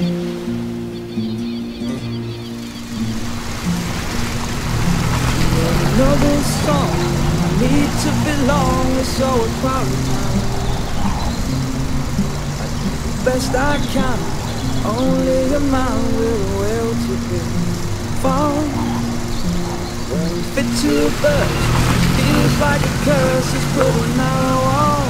know this song, I need to belong, it's so crowded now. I do the best I can, only a man with a will to be found. When fit to burst, feels like a curse is putting out on.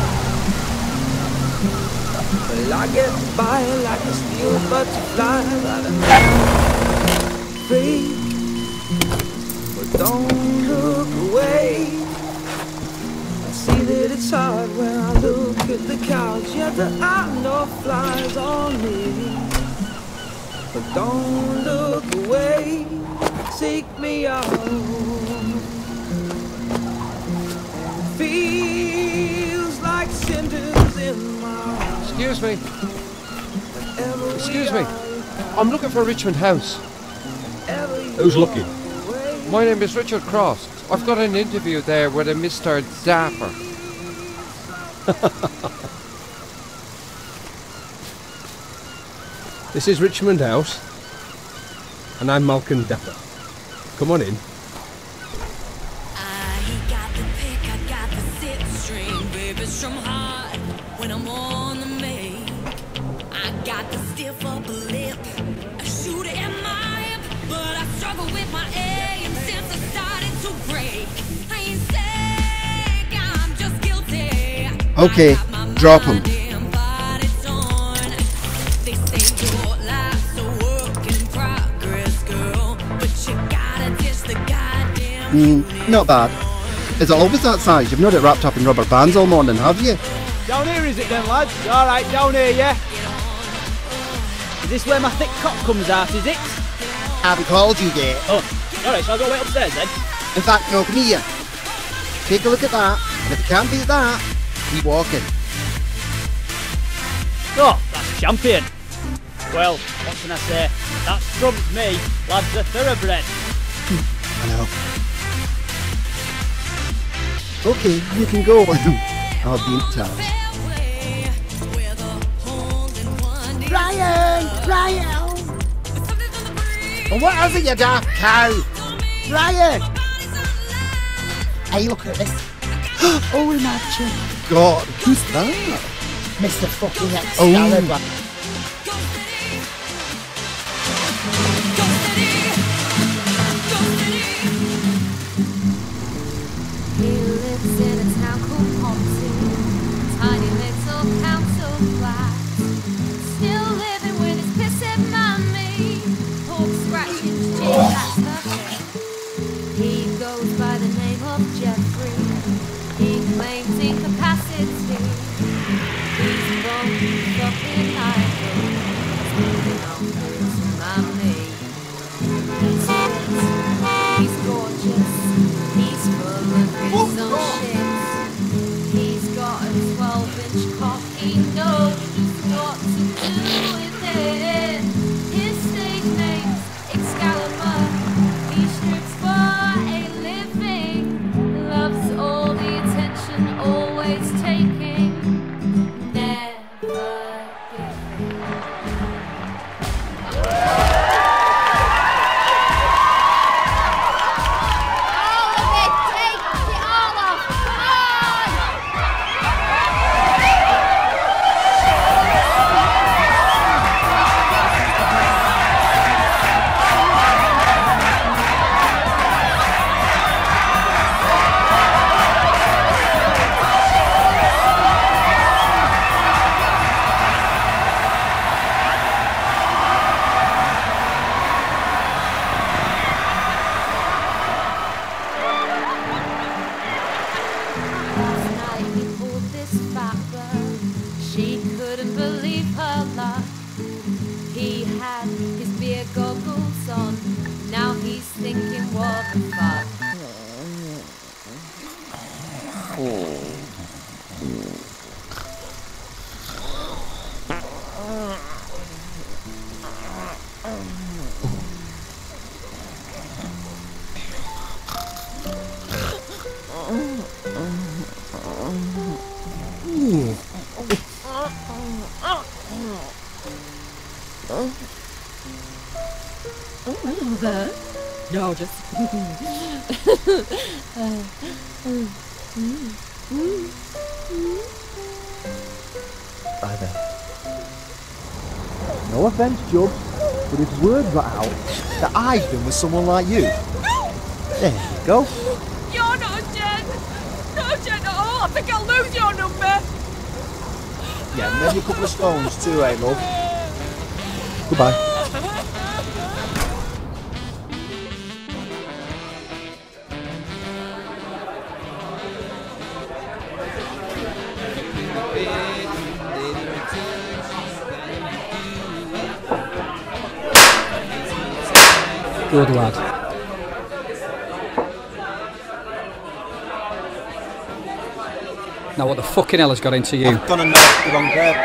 Well, I get by like a steel butterfly that I'm free. Don't look away. I see that it's hard when I look at the couch. Yet there are no flies on me. But don't look away. Seek me out. It feels like cinders in my heart. Excuse me. Excuse me. I'm looking for Richmond House. Who's looking? My name is Richard Cross. I've got an interview there with a Mr. Dapper. This is Richmond House, and I'm Malcolm Dapper. Come on in. I got the pick, I got the six string, baby's from hard when I'm on the make. I got the stiff upper lip, a shooter in my hip, but I struggle with my aim since I started to break. I ain't sick, I'm just guilty. Okay, drop him. They say your life's a work in progress, girl, but you gotta dish the goddamn Not bad. Is it always that size? You've not it wrapped up in rubber bands all morning, have you? Down here is it then, lads? Alright, down here, yeah? Is this where my thick cock comes out, is it? I haven't called you yet. Oh, alright, so I'll go wait upstairs then? In fact, no, come here. Take a look at that, and if you can't beat that, keep walking. Oh, that's champion. Well, what can I say? That trumps me. Lad's a thoroughbred. I know. Okay, you can go. I'll be in touch. Ryan! Ryan! Well, what is it, you daft cow? Ryan! Hey, look at this. Oh, imagine. God, who's that? Mr. fucking Excalibur. He lives in a town called Ponty, tiny little council flat. Still living with his pissing mummy, pork scratching his chin, that's the thing. He goes by the name of Jeffrey. He claims incapacity. He's born fucking idle. He's moving on his mummy. He's fit, he's gorgeous. He's full of his own shit. He's got a 12-inch cock. He knows what to do with it. His stage name's Excalibur. He shoots for a living. Loves all the attention, always taking, never giving. She couldn't believe her luck. He had his beer goggles on. Now he's thinking, what the fuck? No, just. Hi there. No offence, Jug, but if word got out that I've been with someone like you, there you go. You're not Jen! No, Jen at all! I think I'll lose your number! Yeah, and maybe a couple of stones too, eh, love? Goodbye. Good lad. Now what the fucking hell has got into you? I've gone and knocked the wrong bird.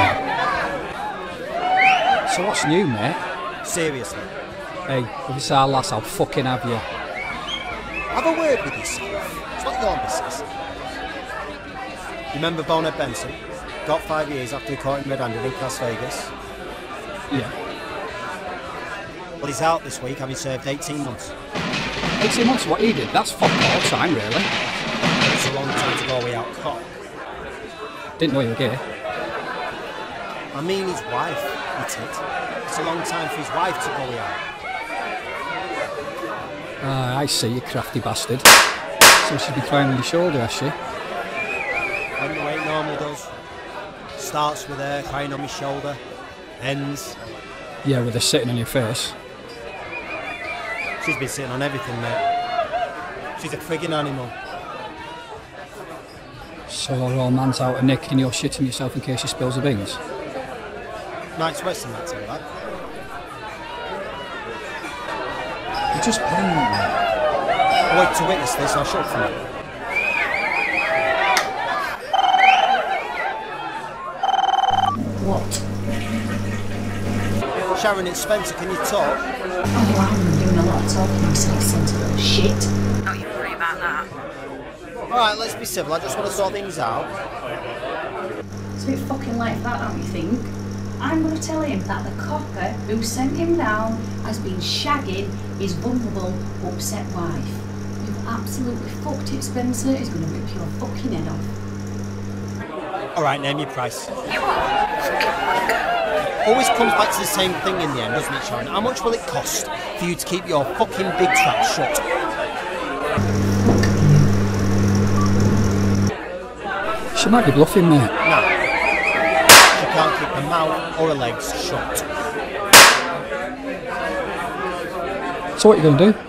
So what's new, mate? Seriously. Hey, if it's our lass, I'll fucking have you. Have a word with yourself. It's not your business. You remember Bonehead Benson? Got 5 years after he caught him red-handed in Las Vegas. Yeah. Well, he's out this week, having served 18 months. 18 months, what he did? That's fuck all time, really. It's a long time to go away out caught. Didn't know you were gay. I mean his wife, you tit. It's a long time for his wife to go away out. I see, you crafty bastard. So she's been crying on your shoulder, has she? When the way it normally does. Starts with her crying on my shoulder. Ends. Yeah, with her sitting on your face. She's been sitting on everything, mate. She's a frigging animal. So your old man's out and Nick and you're shitting yourself in case she spills the beans? No, it's worse than that, tell you that. You're just playing with me. Wait to witness this, I'll shut up for you. What? Sharon, it's Spencer, can you talk? Oh, I'm doing a lot of talking myself, sensible shit. Don't you worry about that. Alright, let's be civil, I just want to sort things out. It's a bit fucking like that, don't you think? I'm going to tell him that the copper who sent him down has been shagging his vulnerable, upset wife. You've absolutely fucked it, Spencer. He's going to rip your fucking head off. Alright, name your price. Always comes back to the same thing in the end, doesn't it, Sharon? How much will it cost for you to keep your fucking big trap shut? She might be bluffing, mate. No. She can't keep her mouth or her legs shut. So what are you going to do?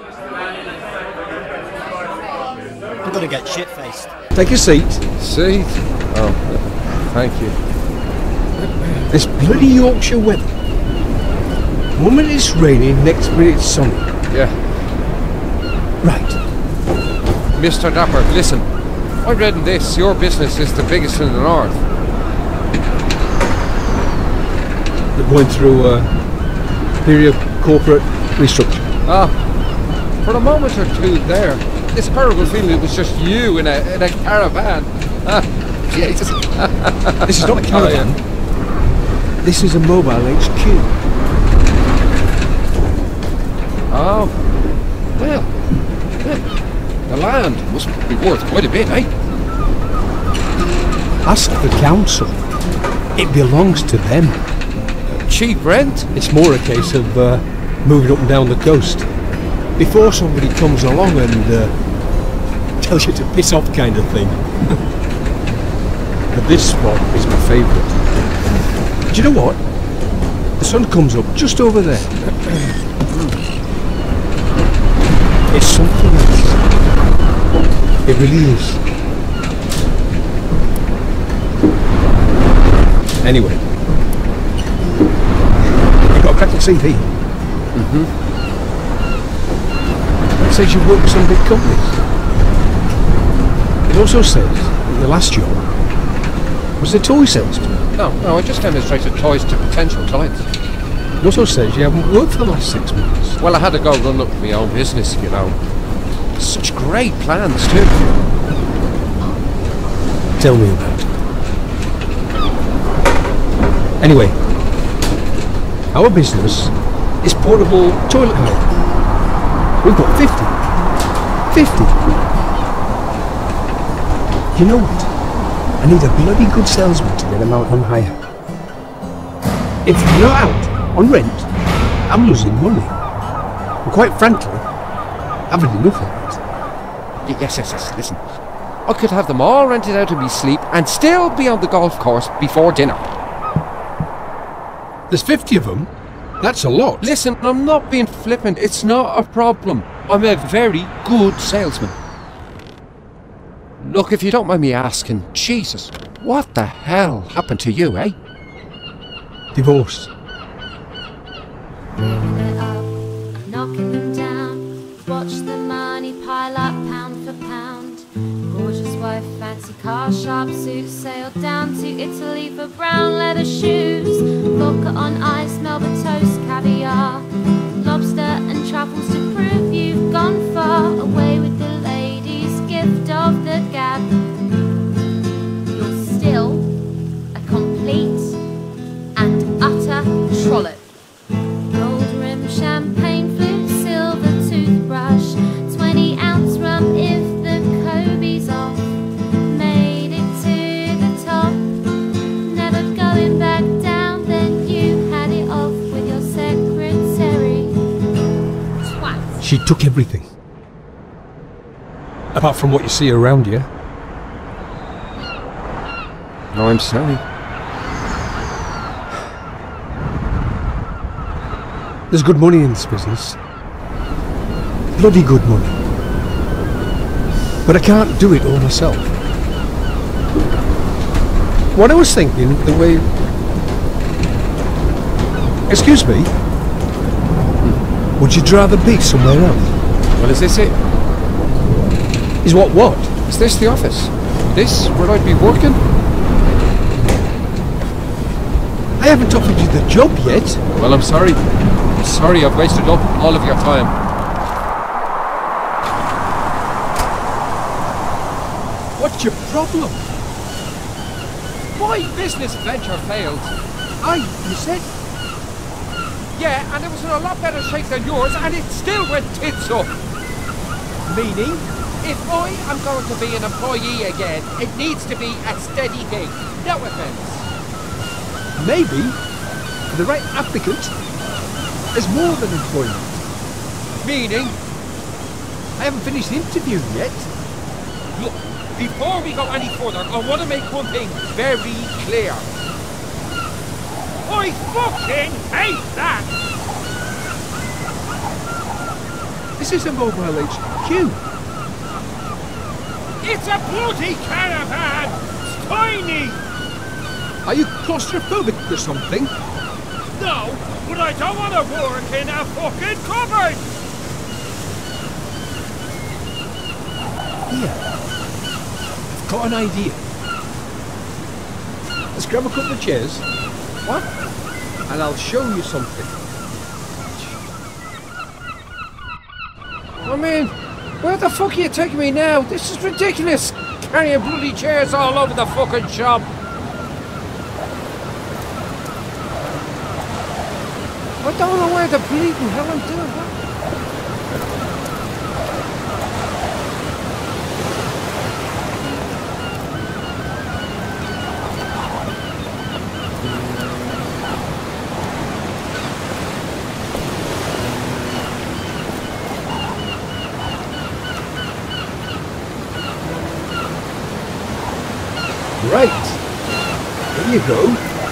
I'm going to get shit-faced. Take a seat. Seat? Oh, thank you. This bloody Yorkshire weather. One minute it's raining, next minute it's sunny. Yeah. Right. Mr. Dapper, listen. I read in this, your business is the biggest in the north. They're going through a period of corporate restructure. Ah, for a moment or two there, this horrible feeling it was just you in a caravan. Ah, Jesus. This is not a caravan. This is a mobile HQ. Oh, well, the land must be worth quite a bit, eh? Ask the council. It belongs to them. Cheap rent? It's more a case of moving up and down the coast. Before somebody comes along and tells you to piss off kind of thing. But this spot is my favourite. Do you know what? The sun comes up just over there. It's something else. It really is. Anyway. You've got a cracking CV. It says you work with some big companies. It also says that your last job was a toy salesman. No, I just demonstrated toys to potential clients. It also says you haven't worked for the last 6 months. Well, I had to go run up my own business, you know. Such great plans, too. Tell me about it. Anyway, Our business is portable toilet help. We've got 50. 50. You know what? I need a bloody good salesman to get them out on hire. If they're not out on rent, I'm losing money. And quite frankly, I've had enough of it. Yes, listen. I could have them all rented out in me sleep and still be on the golf course before dinner. There's 50 of them. That's a lot. Listen, I'm not being flippant. It's not a problem. I'm a very good salesman. Look, if you don't mind me asking, Jesus, what the hell happened to you, eh? Divorced. Moving it up, knocking them down. Watch the money pile up pound for pound. Gorgeous wife, fancy car, sharp suit. Sailed down to Italy for brown leather shoes. Vodka on ice, Melba toast, caviar. Lobster and truffles to prove you've gone far. Away with the ladies, gift of the gab. You're still a complete and utter trollop. Gold rim, champagne flute, silver toothbrush, 20-ounce rum if the Kobe's off. Made it to the top, never going back down. Then you had it off with your secretary. Twat. She took everything. Apart from what you see around you. No, I'm sorry. There's good money in this business. Bloody good money. But I can't do it all myself. What I was thinking, the way... Excuse me? Would you rather be somewhere else? Well, is this it? Is what? Is this the office? This where I'd be working? I haven't offered you the job yet. Well, I'm sorry. Sorry I've wasted up all of your time. What's your problem? My business venture failed. You said? Yeah, and it was in a lot better shape than yours, and it still went tits up. Meaning? If I am going to be an employee again, it needs to be a steady gig. No offence. Maybe, for the right applicant, there's more than employment. Meaning? I haven't finished the interview yet. Look, before we go any further, I want to make one thing very clear. I fucking hate that! This is a mobile HQ. It's a bloody caravan! It's tiny! Are you claustrophobic or something? No, but I don't want to work in a fucking cupboard! Here. I've got an idea. Let's grab a couple of chairs. What? And I'll show you something. I mean, where the fuck are you taking me now? This is ridiculous! Carrying bloody chairs all over the fucking shop! I don't know where the bleeding hell I'm doing that. Right. Here you go.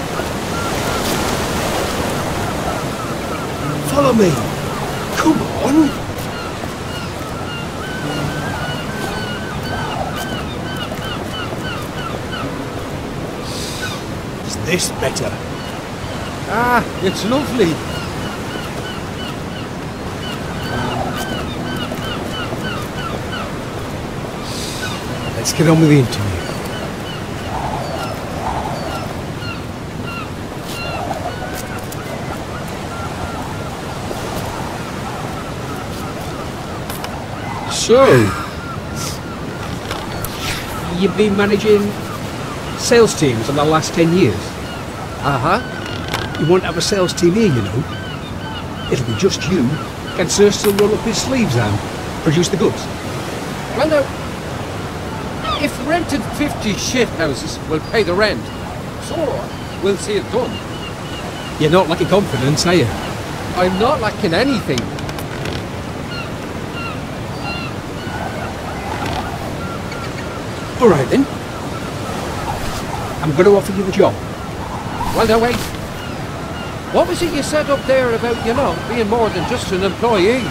Follow me. Come on. Is this better? Ah, it's lovely. Let's get on with the interview. So, you've been managing sales teams in the last 10 years? Uh-huh. You won't have a sales team here, you know. It'll be just you. Can Sir still roll up his sleeves and produce the goods? Well now, if rented 50 shit houses will pay the rent, so we'll see it done. You're not lacking confidence, are you? I'm not lacking anything. All right then. I'm going to offer you the job. Well now wait. What was it you said up there about, being more than just an employee?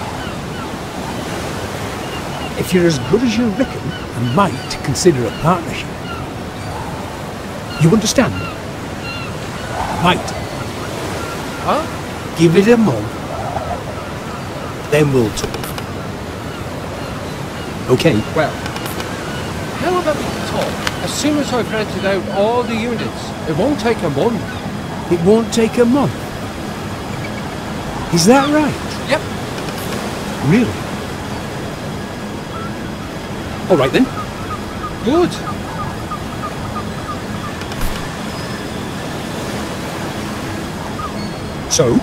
If you're as good as you reckon, I might consider a partnership. You understand? Might. Huh? Give it a month. Then we'll talk. Okay. Well, how about we talk as soon as I've rented out all the units? It won't take a month. It won't take a month. Is that right? Yep. Really? All right then. Good. So?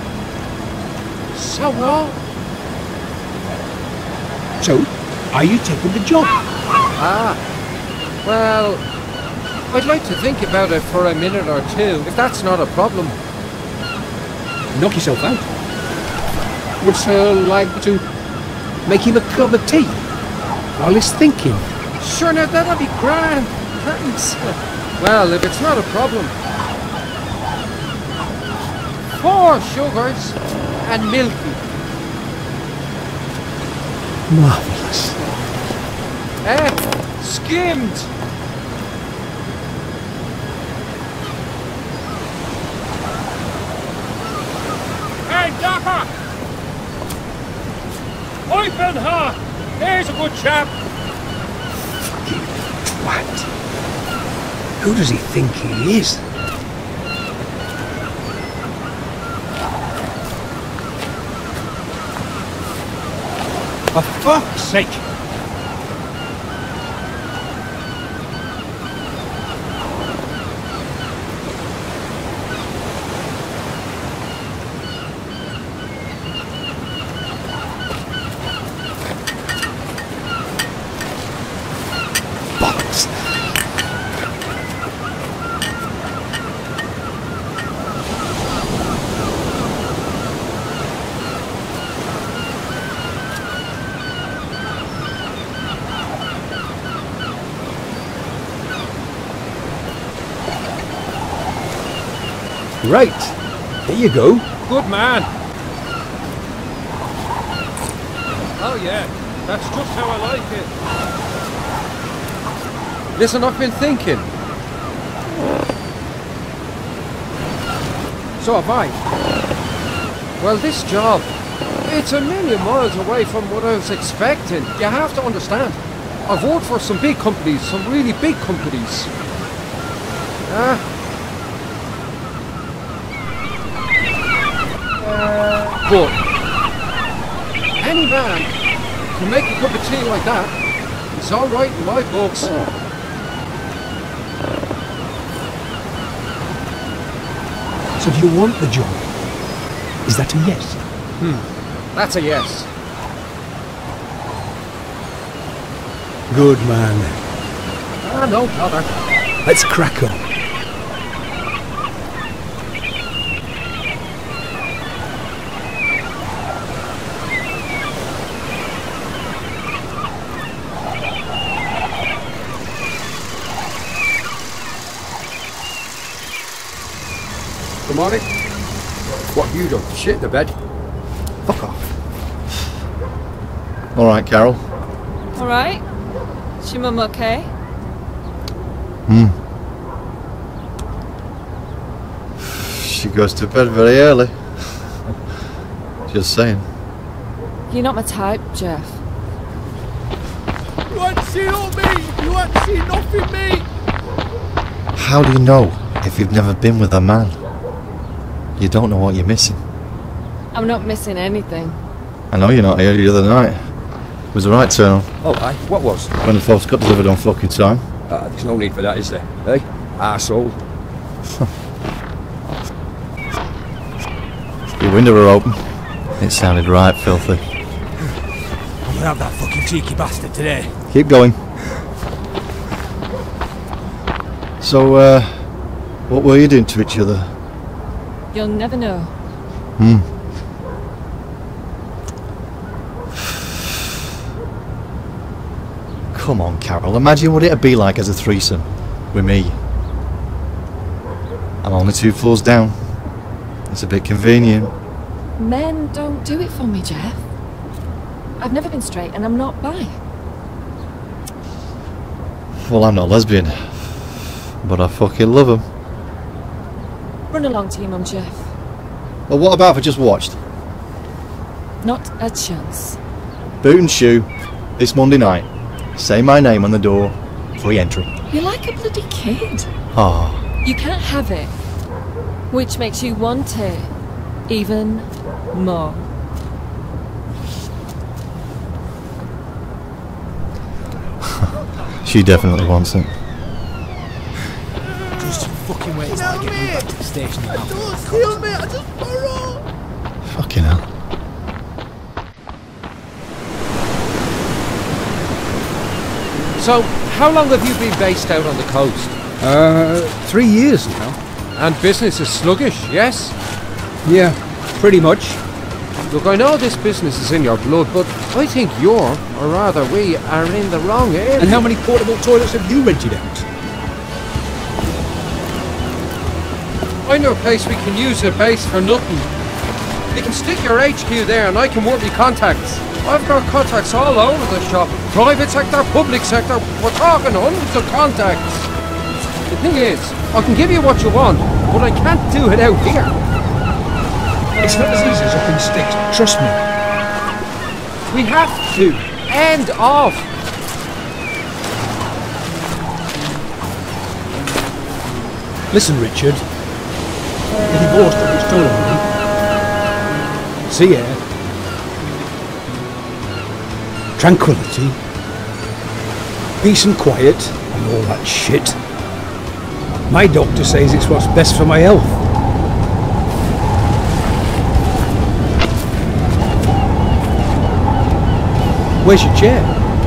So what? So, are you taking the job? Ah. Well, I'd like to think about it for a minute or two, if that's not a problem. Knock yourself out. Would Sir like to make him a cup of tea while he's thinking? Sure, now that'll be grand. Thanks. Well, if it's not a problem. 4 sugars and milky. Marvellous. Skimmed. Hey, Dapper! Open her! There's a good chap! Fucking twat. Who does he think he is? For fuck's sake! Right, here you go. Good man. Oh yeah, that's just how I like it. Listen, I've been thinking. So have I. Well, this job, it's a million miles away from what I was expecting. You have to understand. I've worked for some big companies, some really big companies. But any man can make a cup of tea like that. It's all right in my books. So do you want the job? Is that a yes? That's a yes. Good man. No bother. Let's crack on. Good morning. What have you done? Shit the bed? Fuck off. All right, Carol. All right. Is your mum okay? She goes to bed very early. Just saying. You're not my type, Jeff. You ain't seen all me! You ain't seen nothing me! How do you know if you've never been with a man? You don't know what you're missing. I'm not missing anything. I know you're not here the other night. It was the right turn on. Oh, aye. What was? When the folks got delivered on fucking time. There's no need for that, is there? Eh? Arsehole. the window were open. It sounded right filthy. I'm gonna have that fucking cheeky bastard today. Keep going. So, what were you doing to each other? You'll never know. Come on, Carol. Imagine what it'd be like as a threesome with me. I'm only 2 floors down. It's a bit convenient. Men don't do it for me, Jeff. I've never been straight and I'm not bi. Well, I'm not lesbian, but I fucking love them. Run along to your mum, Jeff. Well, what about if I just watched? Not a chance. Boot and shoe, this Monday night. Say my name on the door, free entry. You're like a bloody kid. Ah. You can't have it. Which makes you want it even more. She definitely wants it. Just fucking wait till I get you back to the station now. Don't steal me, I just borrow. Fucking hell. So, how long have you been based out on the coast? 3 years now. And business is sluggish, yes? Yeah, pretty much. Look, I know this business is in your blood, but I think you're, or rather we, are in the wrong area. And how many portable toilets have you rented out? I know a place we can use a base for nothing. You can stick your HQ there and I can work with contacts. I've got contacts all over the shop. Private sector, public sector, we're talking hundreds of contacts. The thing is, I can give you what you want, but I can't do it out here. It's not as easy as up in sticks, trust me. We have to. End of. Listen, Richard. The divorce that was stolen from me. Sea air. Tranquility. Peace and quiet and all that shit. My doctor says it's what's best for my health. Where's your chair?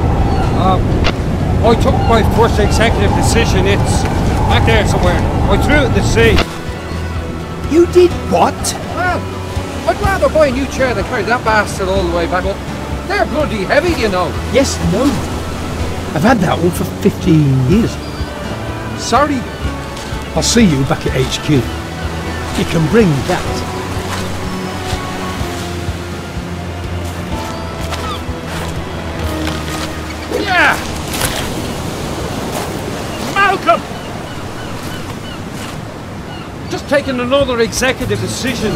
I took my first executive decision. It's back there somewhere. I threw it in the sea. You did what? Well, I'd rather buy a new chair than carry that bastard all the way back up. They're bloody heavy, you know. Yes, no. I've had that one for 15 years. Sorry. I'll see you back at HQ. You can bring that. Yeah! Malcolm! Just taking another executive decision.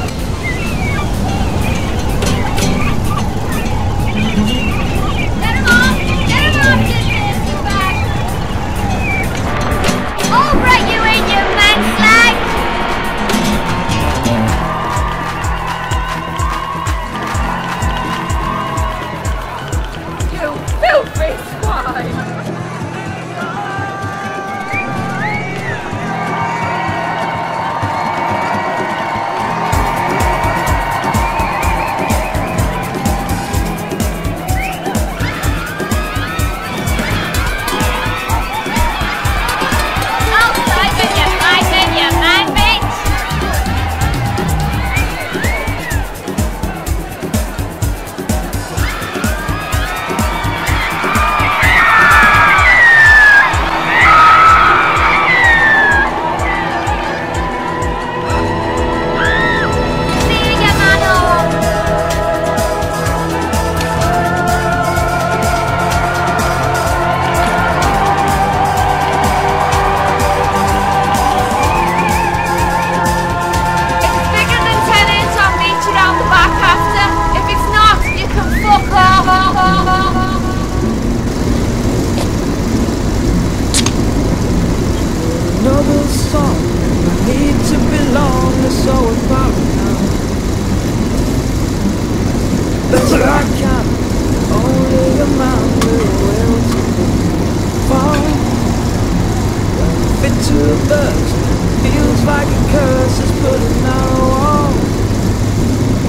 Feels like a curse is putting out a wall.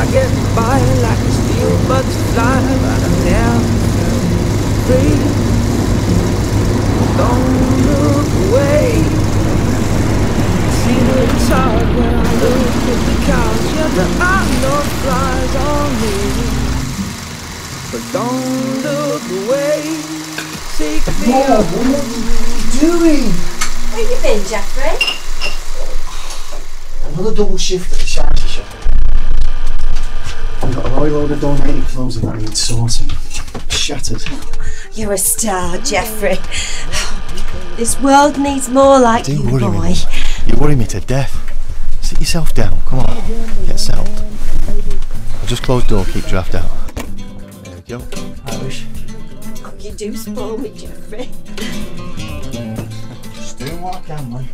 get by like a steel butterfly, but I never felt free. Don't look away. See that it's hard when I look at the couch. Yeah, there are no flies on me, but don't look away. Take me up. What are you doing? Where you been, Jeffrey? Another double shift at the charity shop. I've got a load of donated clothing that needs sorting. Shattered. You're a star, Jeffrey. This world needs more like you, boy. You worry me to death. Sit yourself down, come on. Get settled. I'll just close the door, keep draft out. There we go. Irish. Oh, you do spoil me, Jeffrey. Just doing what I can, man.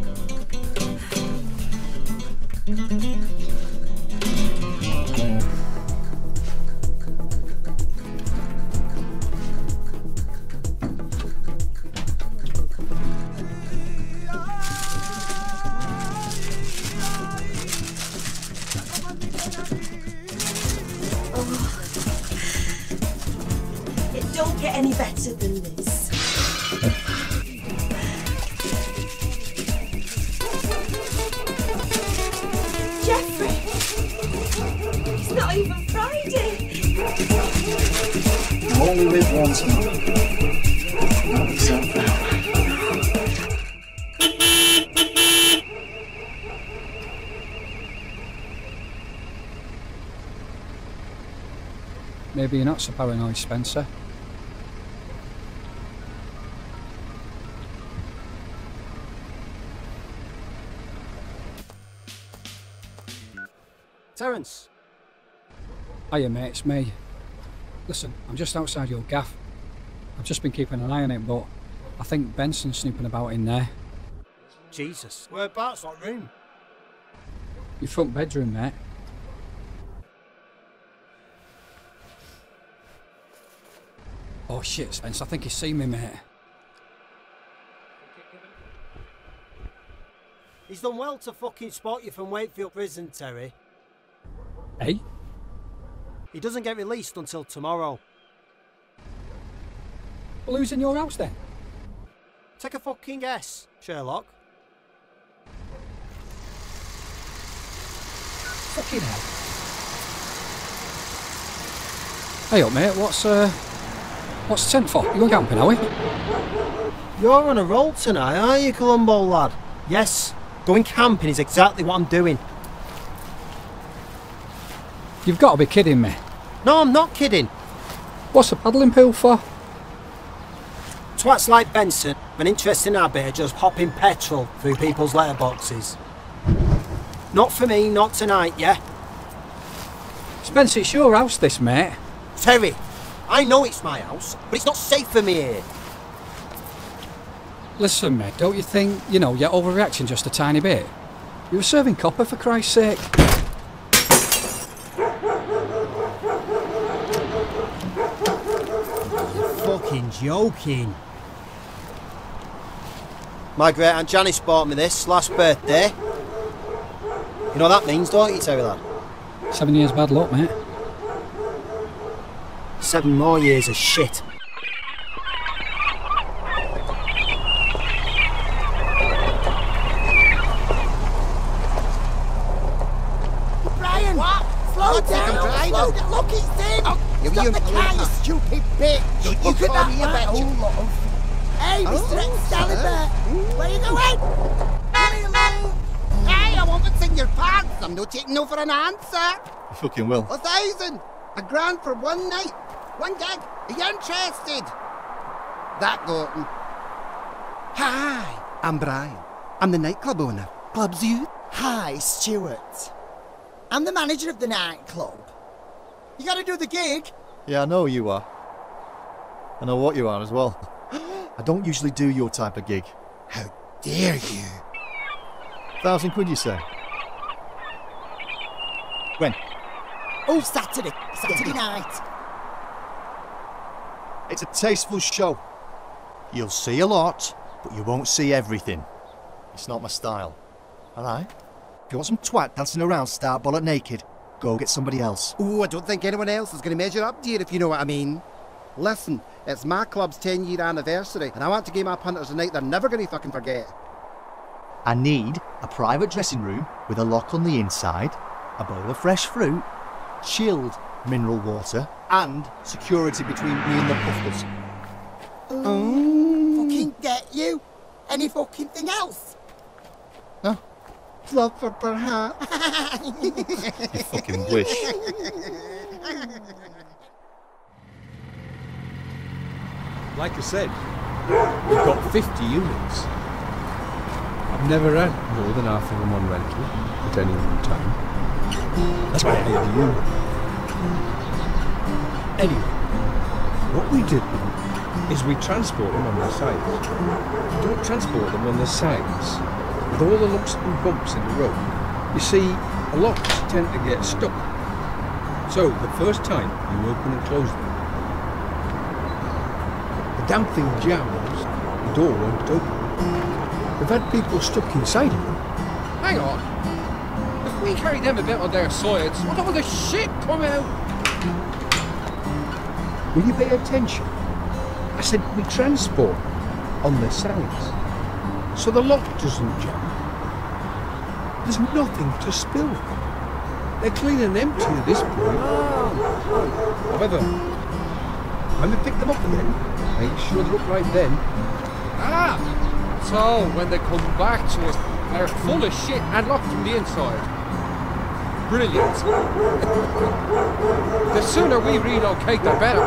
It don't get any better than this. Jeffrey! It's not even Friday! You only live once, man. Not yourself now. Maybe you're not so paranoid, Spencer. Terence. Hiya mate, it's me. Listen, I'm just outside your gaff. I've just been keeping an eye on it, but I think Benson's snooping about in there. Jesus. Whereabouts? What room? Your front bedroom, mate. Oh shit, Spence, I think he's seen me, mate. He's done well to fucking spot you from Wakefield Prison, Terry. Hey? He doesn't get released until tomorrow. Well, who's in your house then? Take a fucking guess, Sherlock. Fucking hell. Hey up, mate, what's the tent for? You going camping, are we? You're on a roll tonight, aren't you, Columbo lad? Yes, going camping is exactly what I'm doing. You've got to be kidding me. No, I'm not kidding. What's a paddling pool for? Twats like Benson have an interesting habit of just hopping petrol through people's letterboxes. Not for me, not tonight, yeah? Spence, it's your house this, mate. Terry, I know it's my house, but it's not safe for me here. Listen, mate, don't you think, you're overreacting just a tiny bit? You were serving copper, for Christ's sake. You're fucking joking. My great aunt Janice bought me this last birthday. You know what that means, don't you, Terry lad? 7 years bad luck, mate. 7 more years of shit. Brian! What? Slow down! Slow down! Look, it's him! Stop the car, you stupid bitch! You could not be a bitch! Hey, Mr. Excalibur! Where are you going? Leave me alone! Hey, I want what's in your pants! I'm not taking no for an answer! You fucking will. 1,000! $1,000 for one night! One gig! Are you interested? That Gorton. Hi, I'm Brian. I'm the nightclub owner. Club's you? Hi, Stuart. I'm the manager of the nightclub. You gotta do the gig. Yeah, I know who you are. I know what you are as well. I don't usually do your type of gig. How dare you? £1,000 you say? When? Oh, Saturday night. It's a tasteful show. You'll see a lot, but you won't see everything. It's not my style. Alright? If you want some twat dancing around start bullet naked, Go get somebody else. Ooh, I don't think anyone else is going to measure up to you, if you know what I mean. Listen, it's my club's 10-year anniversary, and I want to give my punters a night they're never going to fucking forget. I need a private dressing room with a lock on the inside, a bowl of fresh fruit, chilled mineral water, and security between me and the puffers. Fucking get you? Any fucking thing else? No. Love for perhaps. You fucking wish. Like I said, we've got 50 units. I've never had more than half of them on rental at any one time. That's why I hired you. Anyway, what we do is we transport them on the sides. We don't transport them on the sides. With all the lumps and bumps in the road, you see, a lot tend to get stuck. So, the first time you open and close them, the damn thing jams, the door won't open. We've had people stuck inside of them. Hang on. If we carry them a bit on their sides, what all the shit come out? Will you pay attention? I said we transport on the sides, so the lock doesn't jam. There's nothing to spill. They're clean and empty at this point. However, when we pick them up again, make sure they're upright then. Ah! So, when they come back to us, they're full of shit and locked from the inside. Brilliant. The sooner we relocate, the better.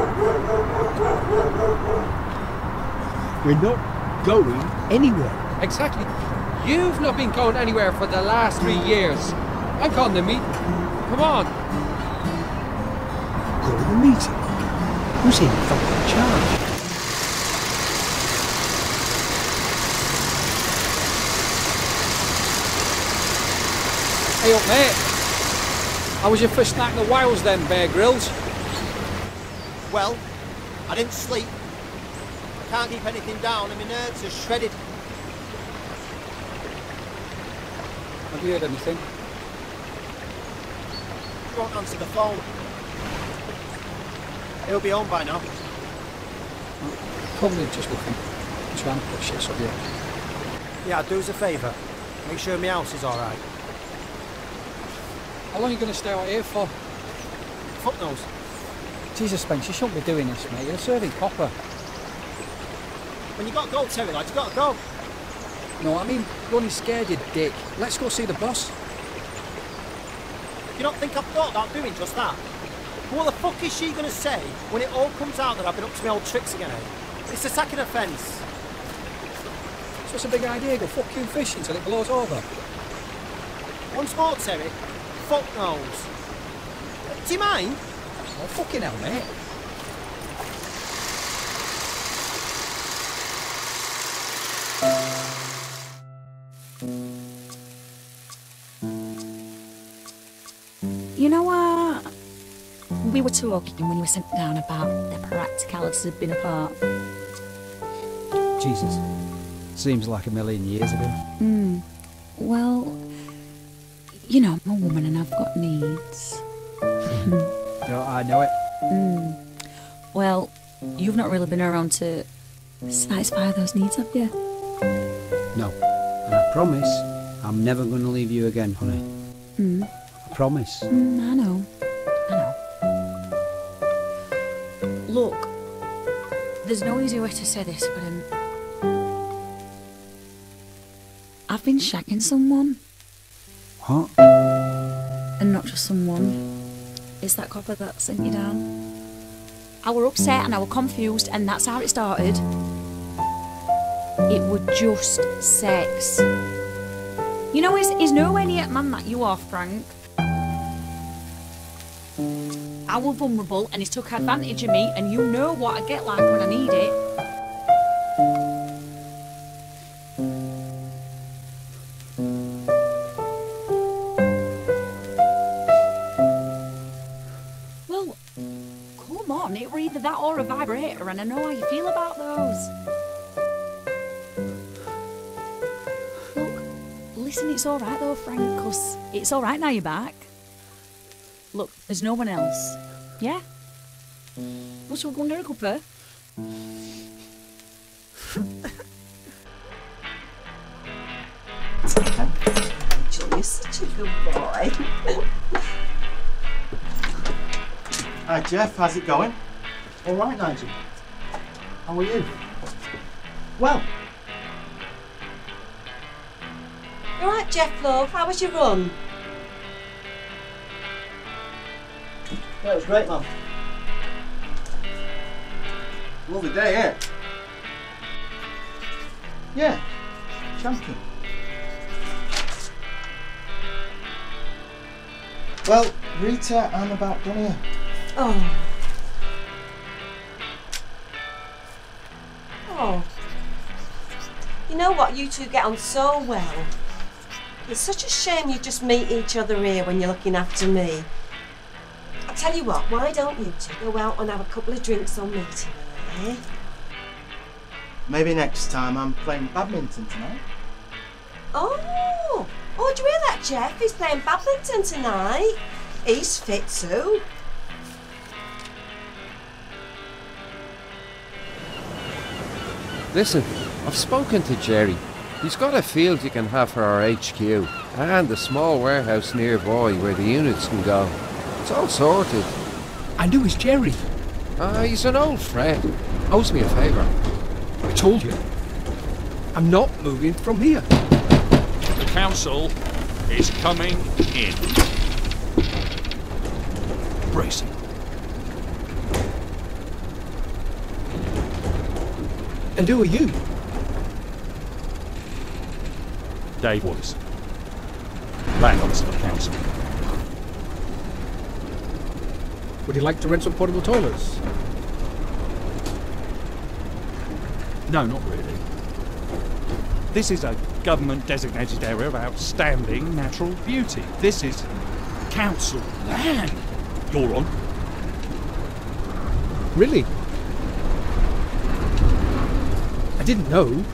We're not going anywhere. Exactly. You've not been going anywhere for the last 3 years. I'm calling the meeting. Come on. Go to the meeting? Who's in fucking charge? Hey up, mate. How was your first night in the wilds then, Bear Grylls? Well, I didn't sleep. I can't keep anything down and my nerves are shredded. Have you heard anything? He won't answer the phone. He'll be home by now. Probably just looking. Trying to put shit up here. Yeah, do us a favour. Make sure my house is alright. How long are you going to stay out here for? Fuck knows. Jesus, Spence, you shouldn't be doing this, mate. You're serving copper. When you got to go, Terry, lad, you got to go. No, I mean, you're only scared, you dick. Let's go see the boss. You don't think I've thought about doing just that? What the fuck is she going to say when it all comes out that I've been up to my old tricks again, eh? It's a second offence. So it's a big idea, go fuck you fishing till it blows over. Once more, Terry. Fuck knows. Do you mind? Oh, fucking hell, mate. You know what? We were talking when you were sent down about the practicalities of being apart. Jesus. Seems like a million years ago. Well, you know, I'm a woman and I've got needs. Yeah, I know it. Well, you've not really been around to satisfy those needs, have you? No. And I promise I'm never going to leave you again, honey. I promise. I know. Look, there's no easy way to say this, but I've been shagging someone. What? And not just someone. It's that copper that sent you down. I were upset and I were confused, and that's how it started. It were just sex. You know, he's nowhere near man that you are, Frank. I were vulnerable and he took advantage of me, and you know what I get like when I need it. Well, come on, it were either that or a vibrator, and I know how you feel about those. Look, listen, it's alright though, Frank, 'cause it's alright now you're back. Look, there's no one else. Yeah? What's going to go for? You're such a good boy. Hi Jeff, how's it going? All right, Nigel. How are you? Well. You alright, Jeff, love? How was your run? Yeah, it was great, Mum. Lovely day, yeah? Yeah, champion. Well, Rita, I'm about done here. Oh. Oh. You know what? You two get on so well. It's such a shame you just meet each other here when you're looking after me. I'll tell you what, why don't you two go out and have a couple of drinks on me tonight, eh? Maybe next time. I'm playing badminton tonight. Oh! Oh, did you hear that, Jeff? He's playing badminton tonight. He's fit too. Listen, I've spoken to Jerry. He's got a field you can have for our HQ, and a small warehouse nearby where the units can go. It's all sorted. And who is Jerry? He's an old friend. Owes me a favour. I told you. I'm not moving from here. The council is coming in. Bracing. And who are you? Dave Wallace. Land officer of the council. Would you like to rent some portable toilets? No, not really. This is a government-designated area of outstanding natural beauty. This is council land you're on. Really? I didn't know.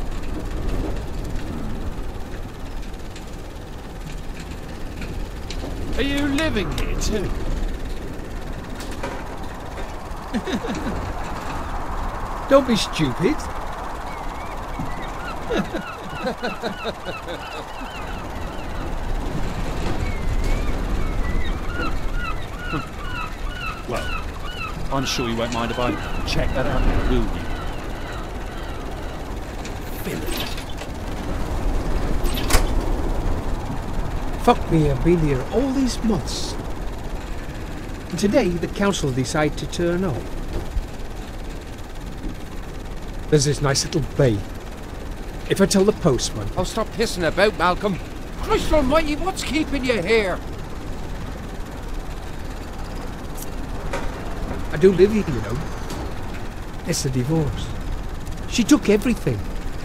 Are you living here too? Don't be stupid. Well, I'm sure you won't mind if I check that out now, will you? Fuck me, I've been here all these months. And today the council decide to turn up. There's this nice little bay. If I tell the postman... Oh, stop pissing about, Malcolm. Christ almighty, what's keeping you here? I do live here, you know. It's a divorce. She took everything.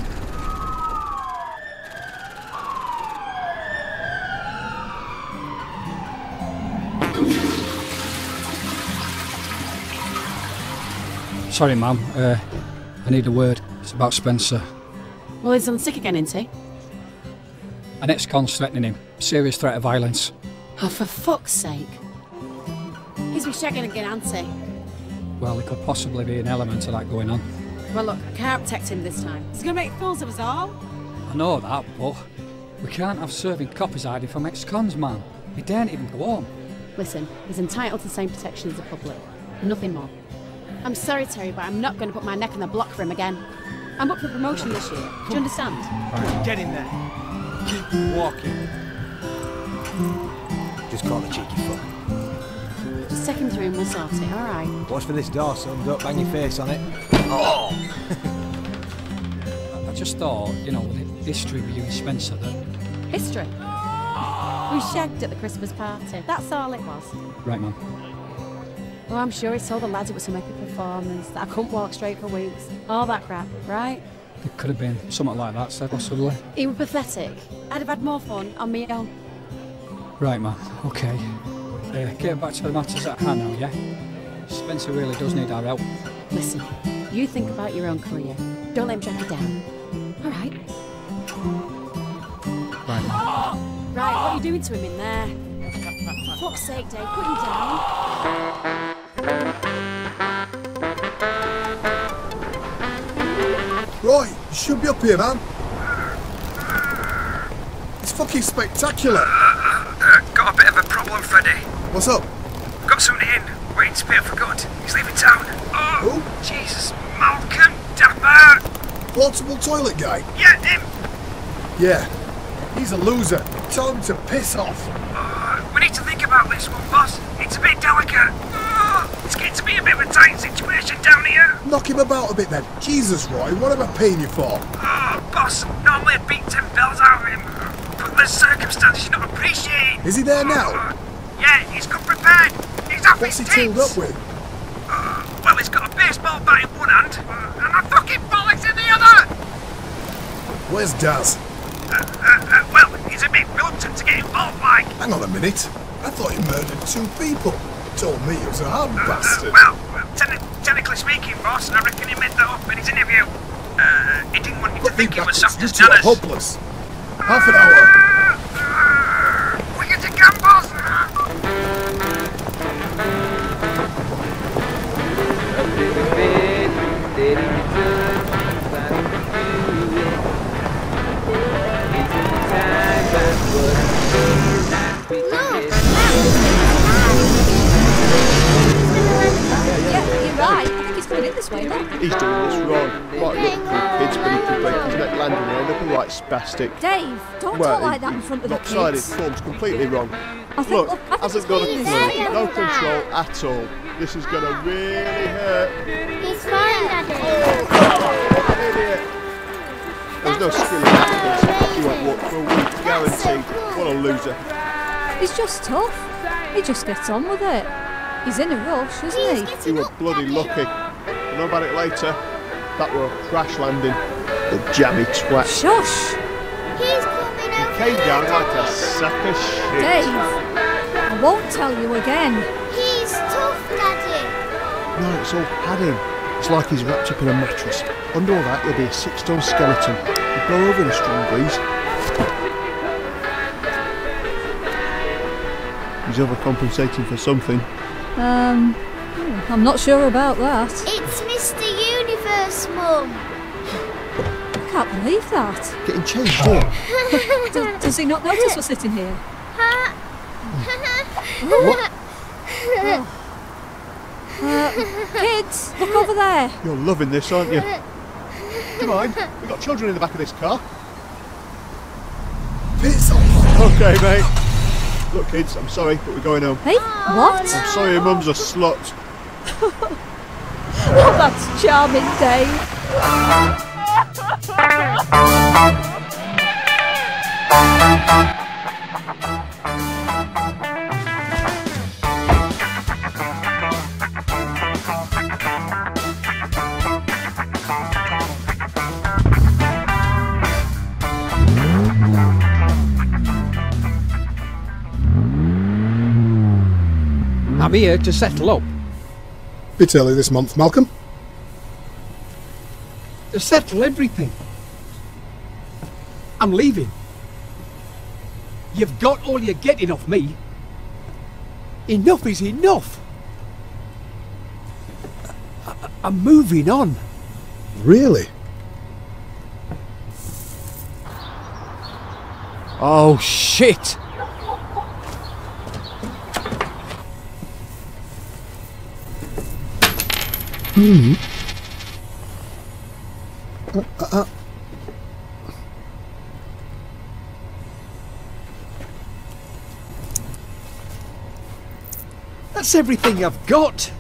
Sorry, Mum. I need a word. It's about Spencer. Well, he's on sick again, isn't he? An ex-con's threatening him. Serious threat of violence. Oh, for fuck's sake. He's been shagging again, hasn't he? Well, there could possibly be an element of that going on. Well, look, I can't protect him this time. He's going to make fools of us all. I know that, but we can't have serving coppers hiding from ex-cons, man. He daren't even go home. Listen, he's entitled to the same protection as the public. Nothing more. I'm sorry, Terry, but I'm not going to put my neck on the block for him again. I'm up for promotion this year. Do you understand? Right. Get in there. Keep walking. Just caught the cheeky foot. Just take him through and we'll sort it, all right? Watch for this door, son. Don't bang your face on it. Oh! I just thought, you know, with the history with you and Spencer, that... History? We shagged at the Christmas party. That's all it was. Right, Mum. Oh, I'm sure he told the lads it was some epic performance, that I couldn't walk straight for weeks. All that crap, right? It could have been something like that, said possibly. He was pathetic. I'd have had more fun on me own. Right, Mum. Okay. Get back to the matters at hand now, yeah? Spencer really does need our help. Listen, you think about your own career. Don't let him drag you down. All right? Right, Mum. Right, what are you doing to him in there? For fuck's sake, Dave, put him down. Right, you should be up here, man. It's fucking spectacular. Got a bit of a problem, Freddy. What's up? Got somebody in, waiting to pay for good. He's leaving town. Oh, Jesus. Malcolm Dapper. Portable toilet guy? Yeah, him. Yeah. He's a loser. Tell him to piss off. We need to think about this one, boss. It's a bit delicate. It's getting to be a bit of a tight situation down here. Knock him about a bit then. Jesus, Roy, what am I paying you for? Boss, normally I'd beat 10 bells out of him, but the circumstances you don't appreciate. Is he there now? Yeah, he's come prepared. He's off What's he his tooled tits. up with? Well, he's got a baseball bat in one hand and a fucking bollocks in the other. Where's Daz? Well, he's a bit reluctant to get involved, like. Hang on a minute. I thought he murdered 2 people. Told me he was a hard bastard. Well, technically speaking, boss, I reckon he made that up in his interview. He didn't want you to think he was soft as You two are nanas. hopeless. Half an hour. Quick as you can, boss. Yeah, you're right. I think he's coming in this way, look. He's doing this wrong. Might look cool kids, but he could break his neck landing and end up right spastic. Dave, don't talk like that in front of the lopsided kids. form's completely wrong. I think, Look, I think hasn't it's got a clean. clue, no control at all. This is going to really hurt. He's fine, Daddy. Idiot. There's no skill in that. He won't walk for a week, guaranteed. What a loser. He's just tough. He just gets on with it. He's in a rush, isn't he? He was bloody lucky. You know about it later? That were a crash landing. The jammy twat. Shush! He's coming He over. came down like a sack of shit. Dave, I won't tell you again. He's tough, Daddy. No, it's all padding. It's like he's wrapped up in a mattress. Under all that, he'll be a 6-ton skeleton. He'll blow over in a strong breeze. He's overcompensating for something. I'm not sure about that. It's Mr. Universe, Mum. I can't believe that. Getting changed up. Does he not notice we're sitting here? What? Kids, look over there. You're loving this, aren't you? Come on, we've got children in the back of this car. Piss off. Okay, mate. Look, kids, I'm sorry, but we're going home. Hey, what? I'm sorry your mum's a slut. Oh, that's charming, Dave. I'm here to settle up. Bit early this month, Malcolm. To settle everything. I'm leaving. You've got all you're getting off me. Enough is enough. I'm moving on. Really? Oh, shit. That's everything I've got.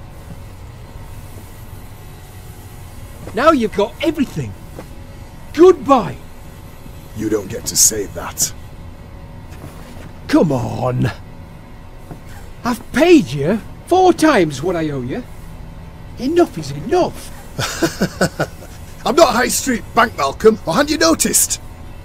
Now you've got everything. Goodbye. You don't get to say that. Come on. I've paid you 4 times what I owe you. Enough is enough. I'm not High Street Bank, Malcolm, or hadn't you noticed?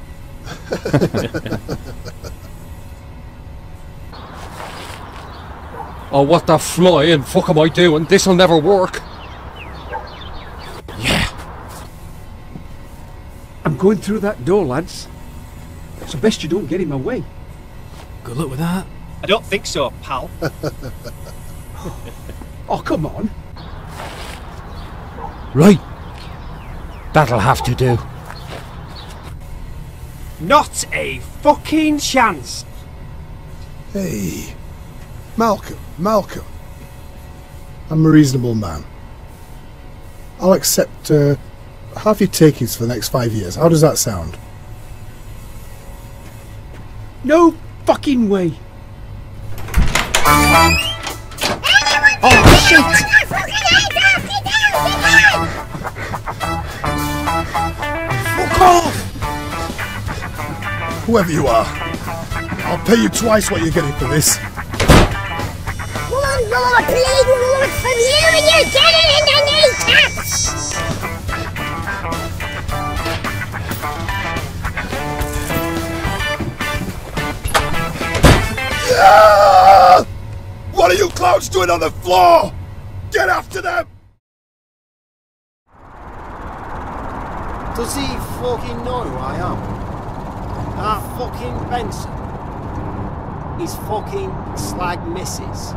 Oh, what the flying fuck am I doing? This'll never work. Yeah. I'm going through that door, lads. So best you don't get in my way. Good luck with that. I don't think so, pal. Oh, come on. Right. That'll have to do. Not a fucking chance. Hey, Malcolm. I'm a reasonable man. I'll accept half your takings for the next 5 years. How does that sound? No fucking way. Oh, shit! Fuck off! Whoever you are, I'll pay you twice what you're getting for this. One more bleeding word from you and you're getting in the kneecaps! Ah! What are you clowns doing on the floor? Get after them! Does he fucking know who I am? That fucking Benson. His fucking slag missus.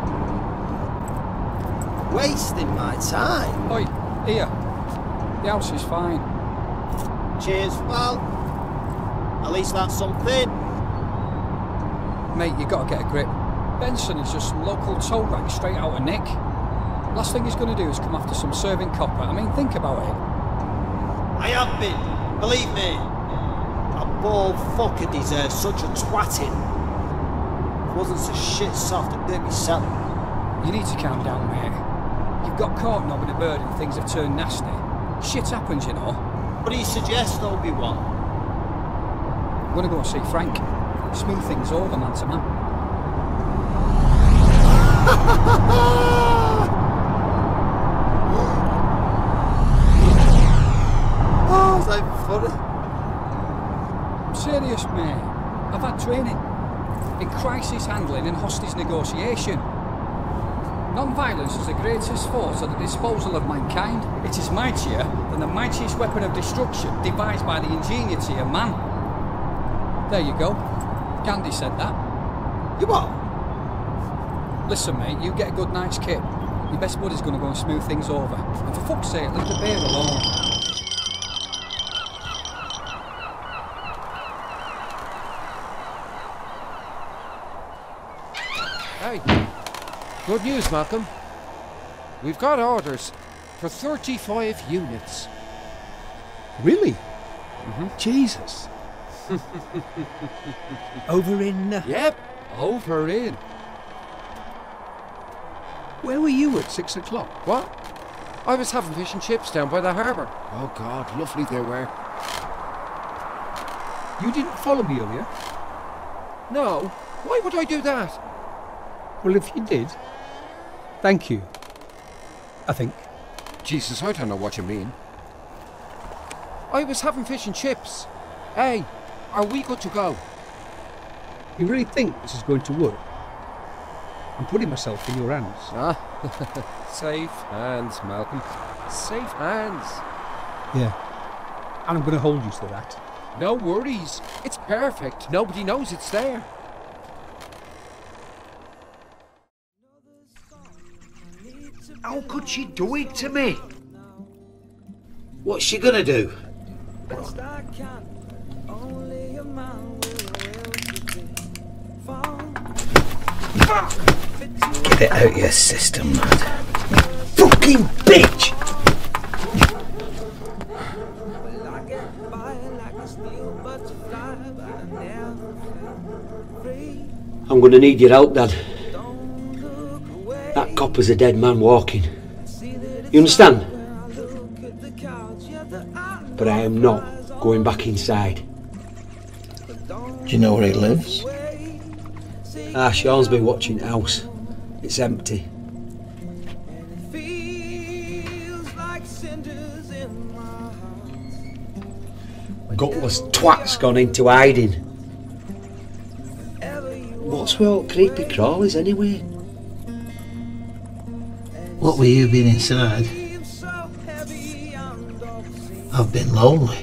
Wasting my time. Oi, here. The house is fine. Cheers, well, at least that's something. Mate, you gotta get a grip. Benson is just some local tow rag straight out of Nick. Last thing he's gonna do is come after some serving copper. I mean, think about it. I have been, believe me. A bald fucker deserves such a twatting. If it wasn't so shit soft and dirty selling. You need to calm down, mate. You've got caught knobbing a bird and things have turned nasty. Shit happens, you know. What do you suggest, Obi-Wan? I'm gonna go and see Frank. Smooth things over, man to man. Oh, is that funny? I'm serious, mate. I've had training in crisis handling and hostage negotiation. Non-violence is the greatest force at the disposal of mankind. It is mightier than the mightiest weapon of destruction devised by the ingenuity of man. There you go. Gandhi said that. You what? Listen, mate, you get a good night's kip. Your best buddy's going to go and smooth things over. And for fuck's sake, leave the beer alone. Hey, good news, Malcolm. We've got orders for 35 units. Really? Jesus. Over in... Yep, over in. Where were you at 6 o'clock? What? I was having fish and chips down by the harbour. Oh God, lovely they were. You didn't follow me earlier? No, why would I do that? Well, if you did, thank you. I think. Jesus, I don't know what you mean. I was having fish and chips. Hey, are we good to go? You really think this is going to work? I'm putting myself in your hands. Ah, safe hands, Malcolm. Safe hands. Yeah. And I'm going to hold you to that. No worries. It's perfect. Nobody knows it's there. How could she do it to me? What's she gonna do? Get it out your system, lad. Fucking bitch! I'm gonna need your help, Dad. That copper's a dead man walking. You understand? But I am not going back inside. Do you know where he lives? Ah, Sean's been watching the house. It's empty. Gutless twat's gone into hiding. What's with all creepy crawlies anyway? What with you being inside? I've been lonely.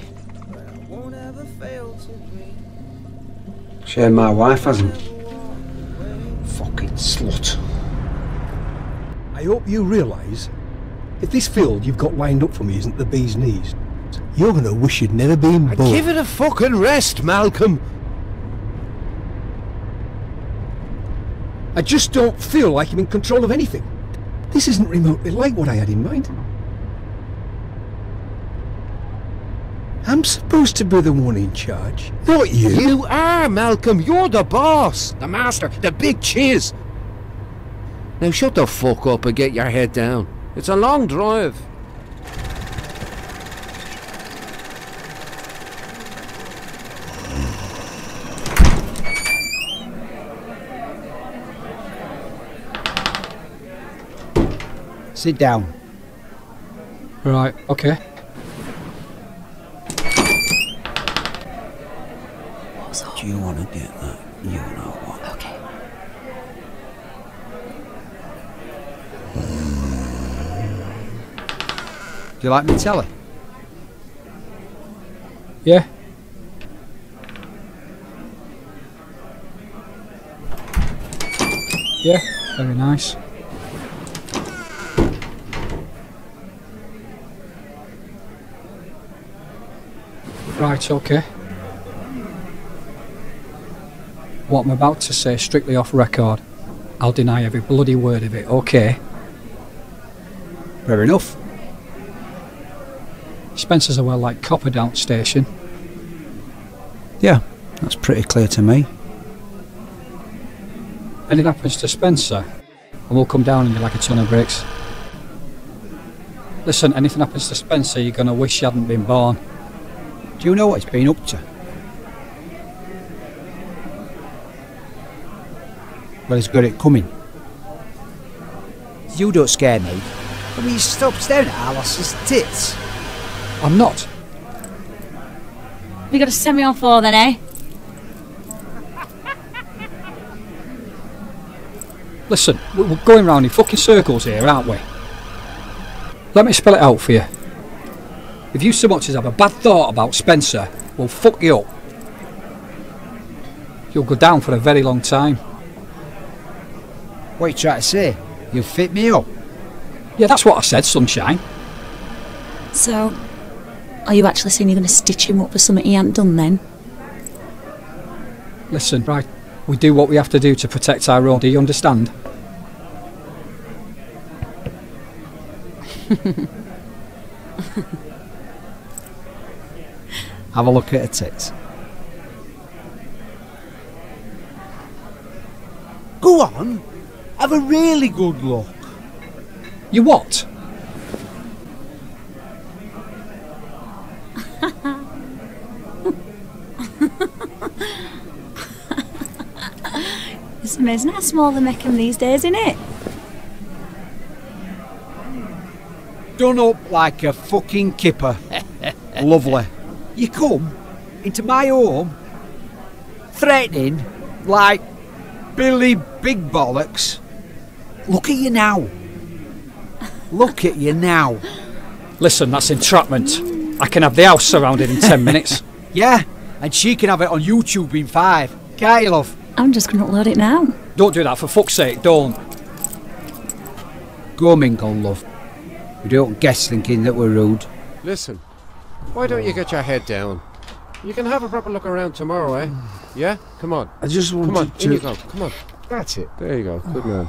Shame my wife hasn't. Slut. I hope you realise, if this field you've got lined up for me isn't the bee's knees, you're going to wish you'd never been born. Give it a fucking rest, Malcolm. I just don't feel like I'm in control of anything. This isn't remotely like what I had in mind. I'm supposed to be the one in charge, not you. You are, Malcolm. You're the boss, the master, the big chiz. Now shut the fuck up and get your head down. It's a long drive. Sit down. Right, okay. Do you want to get that? You know what? Okay. Do you like me telly? Yeah. Yeah, very nice. Right, okay. What I'm about to say, strictly off record. I'll deny every bloody word of it, okay? Fair enough. Spencer's a well-liked copper down station. Yeah, that's pretty clear to me. Anything happens to Spencer, and we'll come down on you like a ton of bricks. Listen, anything happens to Spencer, you're gonna wish you hadn't been born. Do you know what he's been up to? Well, he's got it coming. You don't scare me. I mean, stop staring at Alice's tits. I'm not. We got to send me on 4 then, eh? Listen, we're going round in fucking circles here, aren't we? Let me spell it out for you. If you so much as have a bad thought about Spencer, we'll fuck you up. You'll go down for a very long time. What are you trying to say? You'll fit me up? Yeah, that's what I said, sunshine. So, are you actually saying you're going to stitch him up for something he hasn't done then? Listen, right, we do what we have to do to protect our own, do you understand? Have a look at her tits. Go on, have a really good look. You what? It's amazing how small they make them these days, isn't it? Done up like a fucking kipper. Lovely. You come into my home threatening like Billy Big Bollocks. Look at you now. Look at you now. Listen, that's entrapment. I can have the house surrounded in 10 minutes. Yeah, and she can have it on YouTube in 5. Can't you, love? I'm just going to upload it now. Don't do that, for fuck's sake, don't. Go mingle, love. We don't guess thinking that we're rude. Listen, why don't you get your head down? You can have a proper look around tomorrow, eh? Yeah? Come on. I just wanted Come on, to... in you go. Come on. That's it. There you go. Good man.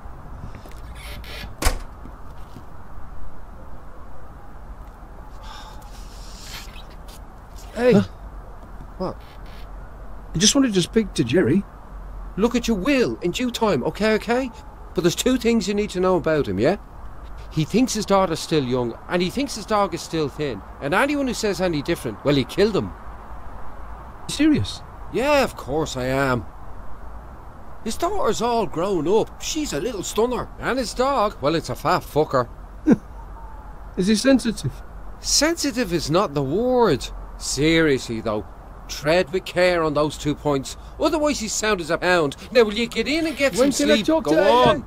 Hey. Huh? What? I just wanted to speak to Jerry. Look at you, Will, in due time, okay? But there's 2 things you need to know about him, yeah? He thinks his daughter's still young, and he thinks his dog is still thin. And anyone who says any different, well, he killed him. Serious? Yeah, of course I am. His daughter's all grown up. She's a little stunner. And his dog, well, it's a fat fucker. Is he sensitive? Sensitive is not the word. Seriously, though. Tread with care on those 2 points. Otherwise he's sound as a pound. Now, will you get in and get some sleep? Go on.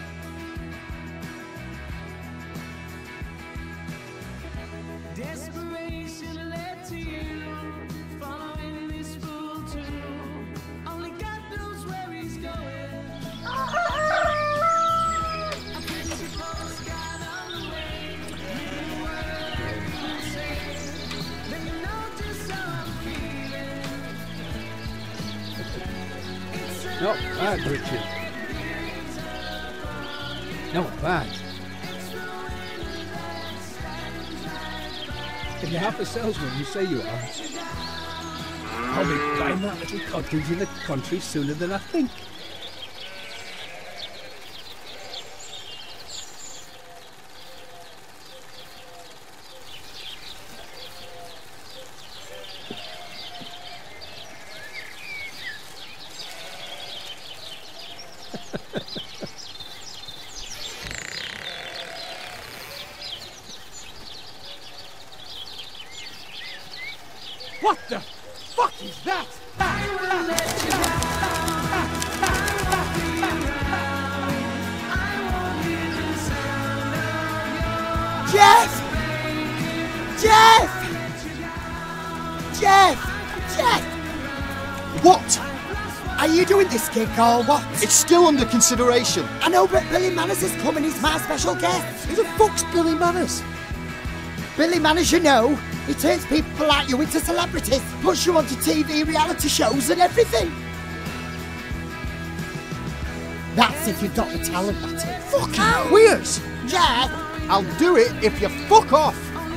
Desperate Not bad, Richard. Not bad. If you're half a salesman, you say you are. I'll be buying that little cottage in the country sooner than I think. What the fuck is that? Jeff! Jeff! Jeff! Jeff! What? Are you doing this gig or what? It's still under consideration. I know, but Billy Manners is coming. He's my special guest. Who the fuck's Billy Manners? Billy Manners, you know, he turns people like you into celebrities, puts you onto TV reality shows and everything. That's if you've got the talent, that is. Fucking queers! Jeff! I'll do it if you fuck off!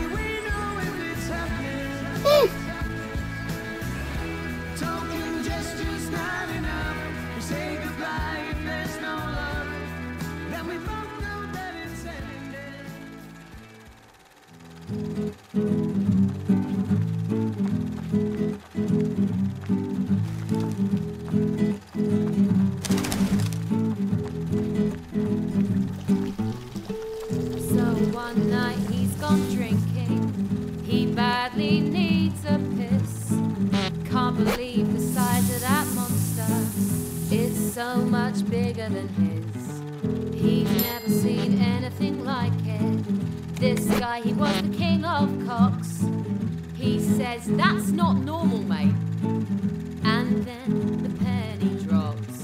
One night he's gone drinking, he badly needs a piss. Can't believe the size of that monster, it's so much bigger than his. He's never seen anything like it. This guy, he was the king of cocks. He says, that's not normal, mate. And then the penny drops.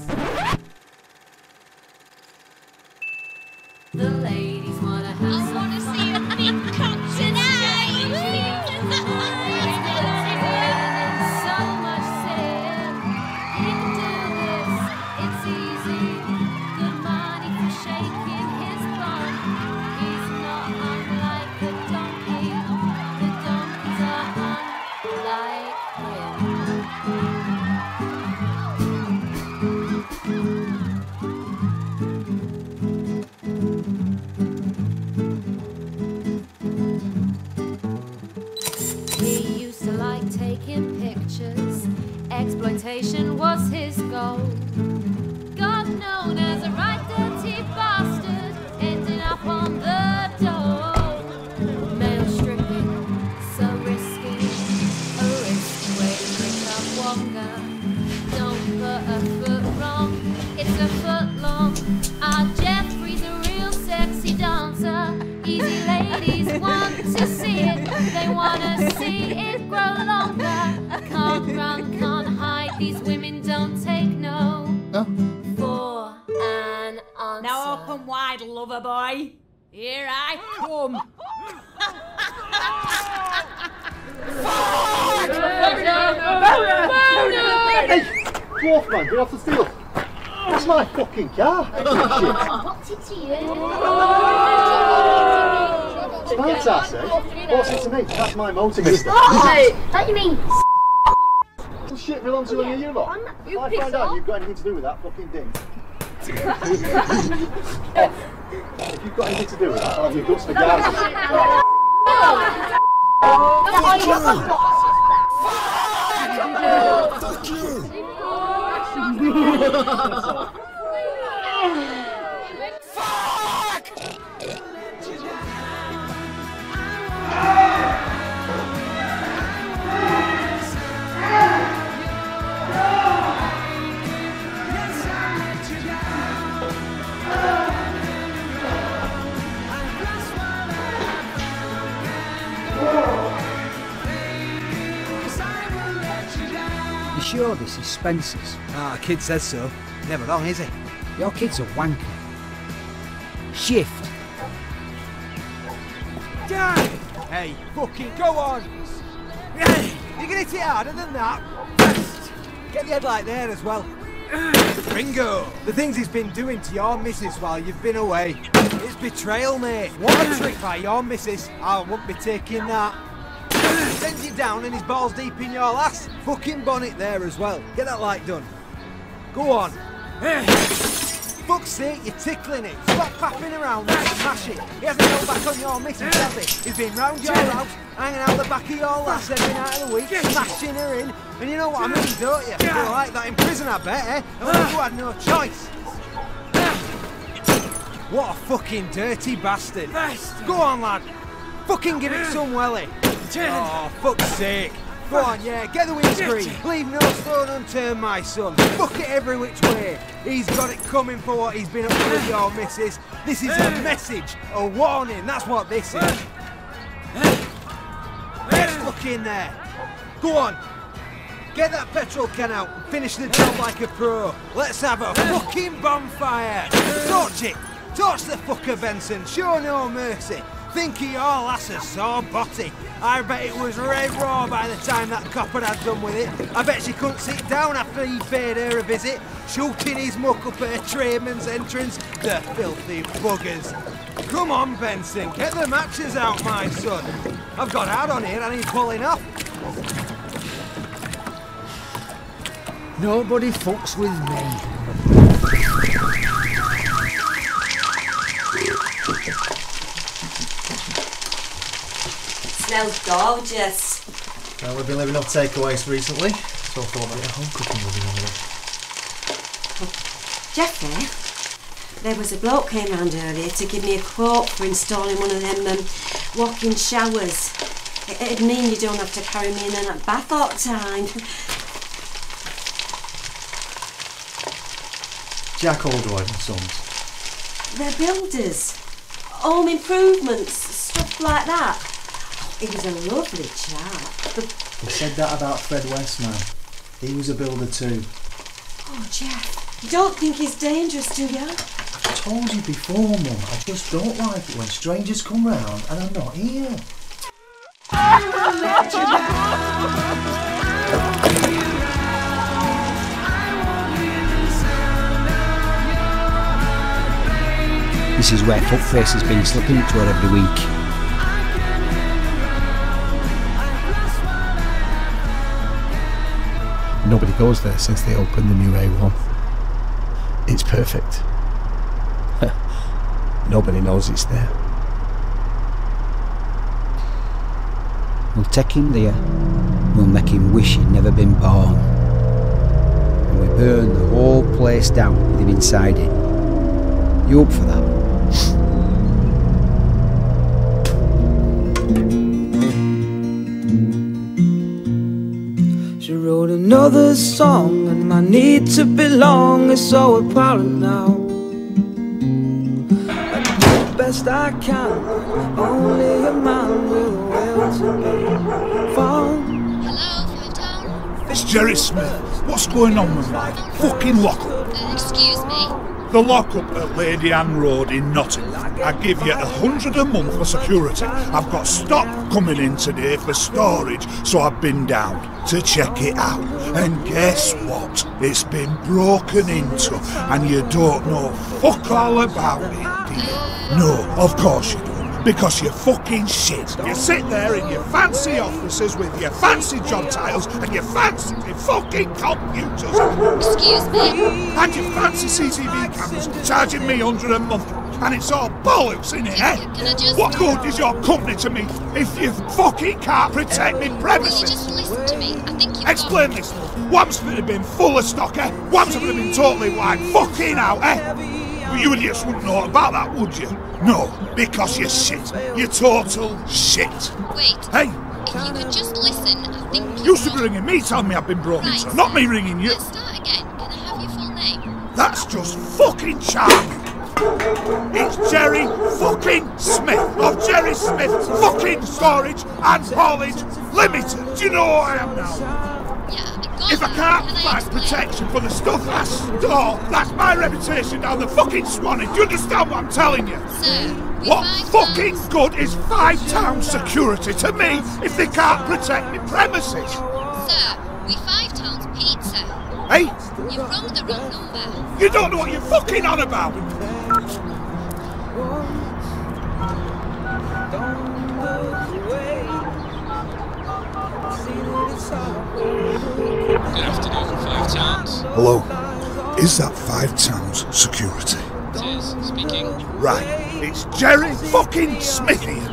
The ladies wanna have some fun. I wanna see a big cock tonight. So much sin. He can do this. It's easy. Good money for shaking his bum. He's not unlike the donkey. The donkeys are unlike taking pictures, exploitation was his goal. God known as a right dirty bastard, ending up on the dole. Male stripping, so risky, a risky way to pick up Wonga. Don't put a foot wrong, it's a foot long. Our Jeffrey's a real sexy dancer. Easy ladies want to see it, they want to see it grow longer. Can't run, can't hide, these women don't take no for an answer. Now open wide, lover boy. Here I come. Hey, dwarf man, get off the steel. That's my fucking car. What's it to you? Smart ass, eh? What's it to me? That's my motor, mister. Don't you mean Some shit belongs to you lot. If I find out you've got anything to do with that fucking ding. If you've got anything to do with that, I'll have your guts for guards. Fuck you! Fuck! You sure this is Spencer's? Ah, kid says so. Never wrong, is he? Your kid's a wanker. Shift. Dad! Hey, fucking go on! You can hit it harder than that. Get the headlight there as well. Ringo, the things he's been doing to your missus while you've been away. It's betrayal, mate. What a trick by your missus. I won't be taking that. He sends you down and he's balls deep in your lass. Fucking bonnet there as well. Get that light done. Go on. Fuck's sake, you're tickling it. Stop faffing around and smash it. He hasn't held back on your missus, has he? He's been round your house, hanging out the back of your lass every night of the week, smashing her in. And you know what I mean, don't you? You're like that in prison, I bet, eh? And you had no choice. What a fucking dirty bastard. Go on, lad. Fucking give it some welly. Oh, fuck's sake. Go on, yeah, get the windscreen. Leave no stone unturned, my son. Fuck it every which way. He's got it coming for what he's been up to with your missus. This is a message, a warning, that's what this is. Get stuck in there. Go on. Get that petrol can out and finish the job like a pro. Let's have a fucking bonfire. Torch it. Torch the fucker, Benson. Show no mercy. Think of your lass's sore body. I bet it was red raw by the time that copper had done with it. I bet she couldn't sit down after he paid her a visit, shooting his muck up her tradesman's entrance. The filthy buggers. Come on, Benson, get the matches out, my son. I've got out on here and he's pulling off. Nobody fucks with me. Smells gorgeous. Well, we've been living off takeaways recently, so I thought I'd get home cooking living on it. Jeffrey, there was a bloke came round earlier to give me a quote for installing one of them walk-in showers. It'd mean you don't have to carry me in and out bath all the time. Jack Oldroyd and Sons. They're builders. Home improvements, stuff like that. He was a lovely chap. He said that about Fred West, man. He was a builder too. Oh, Jeff, you don't think he's dangerous, do you? I told you before, Mum. I just don't like it when strangers come round and I'm not here. This is where Fuckface has been slipping it to her every week. Nobody goes there since they opened the new A1. It's perfect. Nobody knows it's there. We'll take him there. We'll make him wish he'd never been born. And we burn the whole place down with him inside it. You up for that? She wrote another song and my need to belong is so apparent now. I do the best I can, only a man with a will to be found. It's Jerry Smith. What's going on with my fucking lockup? Excuse me? The lockup at Lady Anne Road in Nottingham. I give you £100 a month for security. I've got stock coming in today for storage, so I've been down to check it out. And guess what? It's been broken into, and you don't know fuck all about it, do you? No, of course you don't. Because you're fucking shit. You sit there in your fancy offices with your fancy job titles and your fancy fucking computers. Excuse me? And your fancy CCTV cameras charging me £100 a month. And it's all bollocks, in it, eh? What good is your company to me if you fucking can't protect me premises? Will you just listen to me? I think you've Explain this. Whamsford have been full of stock, eh? Whamsford have been totally wiped fucking out, eh? Well, you idiots wouldn't know about that, would you? No, because you're shit. You're total shit. Wait. Hey? If you could just listen, I think You should be ringing me telling me I've been broken into, not me ringing you. Let's start again. Can I have your full name? That's just fucking charming. It's Jerry fucking Smith of Jerry Smith fucking Storage and Haulage Limited. Do you know who I am now? If I can't provide protection for the stuff I store, that's my reputation down the fucking Swanee. Do you understand what I'm telling you? What fucking good is 5 town security to me if they can't protect me premises? Sir, we 5 towns pizza. Hey? You've rung the wrong number. You don't know what you're fucking on about! Good afternoon, Five Towns. Hello. Is that Five Towns security? It is, speaking. Right. It's Jerry fucking Smith here.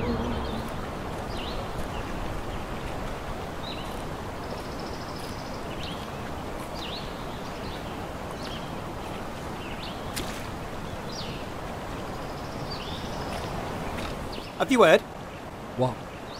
Have you heard? What?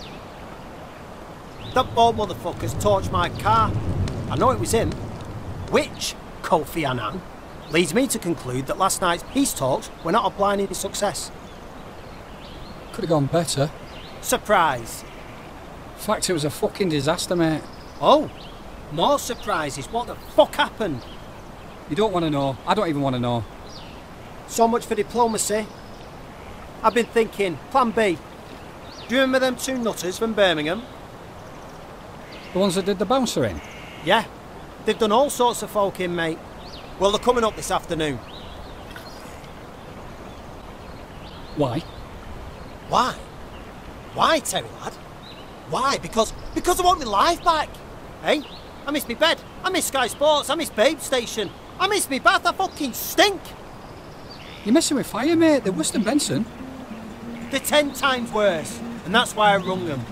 That bald motherfucker's torched my car. I know it was him. Which, Kofi Annan, leads me to conclude that last night's peace talks were not a blinding success. Could have gone better. Surprise. Fact, it was a fucking disaster, mate. Oh, more surprises. What the fuck happened? You don't want to know. I don't even want to know. So much for diplomacy. I've been thinking, plan B. Do you remember them two nutters from Birmingham? The ones that did the bouncer in? Yeah. They've done all sorts of folk in, mate. Well, they're coming up this afternoon. Why? Why? Why, Terry lad? Why? Because I want my life back. Hey? I miss me bed. I miss Sky Sports. I miss Babe Station. I miss me bath. I fucking stink. You're messing with fire, mate. They're worse than Benson. They're 10 times worse. And that's why I rung them.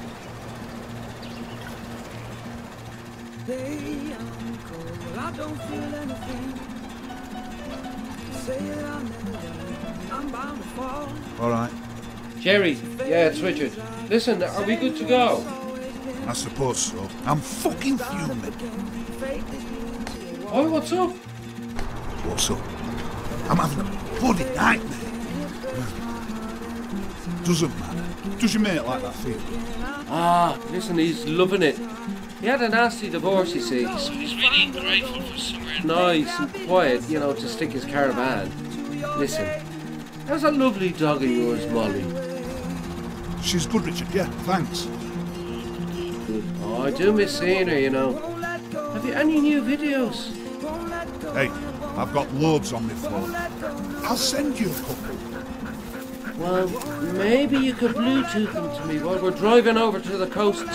I don't feel anything. Say it, I'll never die. I'm bound to fall. All right. Jerry, yeah, it's Richard. Listen, are we good to go? I suppose so. I'm fucking fuming. Oh, what's up? What's up? I'm having a bloody nightmare. Doesn't matter. Does your mate like that feeling? Ah, listen, he's loving it. He had a nasty divorce, you see. So he's really grateful for somewhere Nice and quiet, you know, to stick his caravan. Listen, how's that lovely dog of yours, Molly? She's good, Richard, yeah, thanks. Oh, I do miss seeing her, you know. Have you any new videos? Hey, I've got loads on my phone. I'll send you a couple. Well, maybe you could Bluetooth them to me while we're driving over to the coast.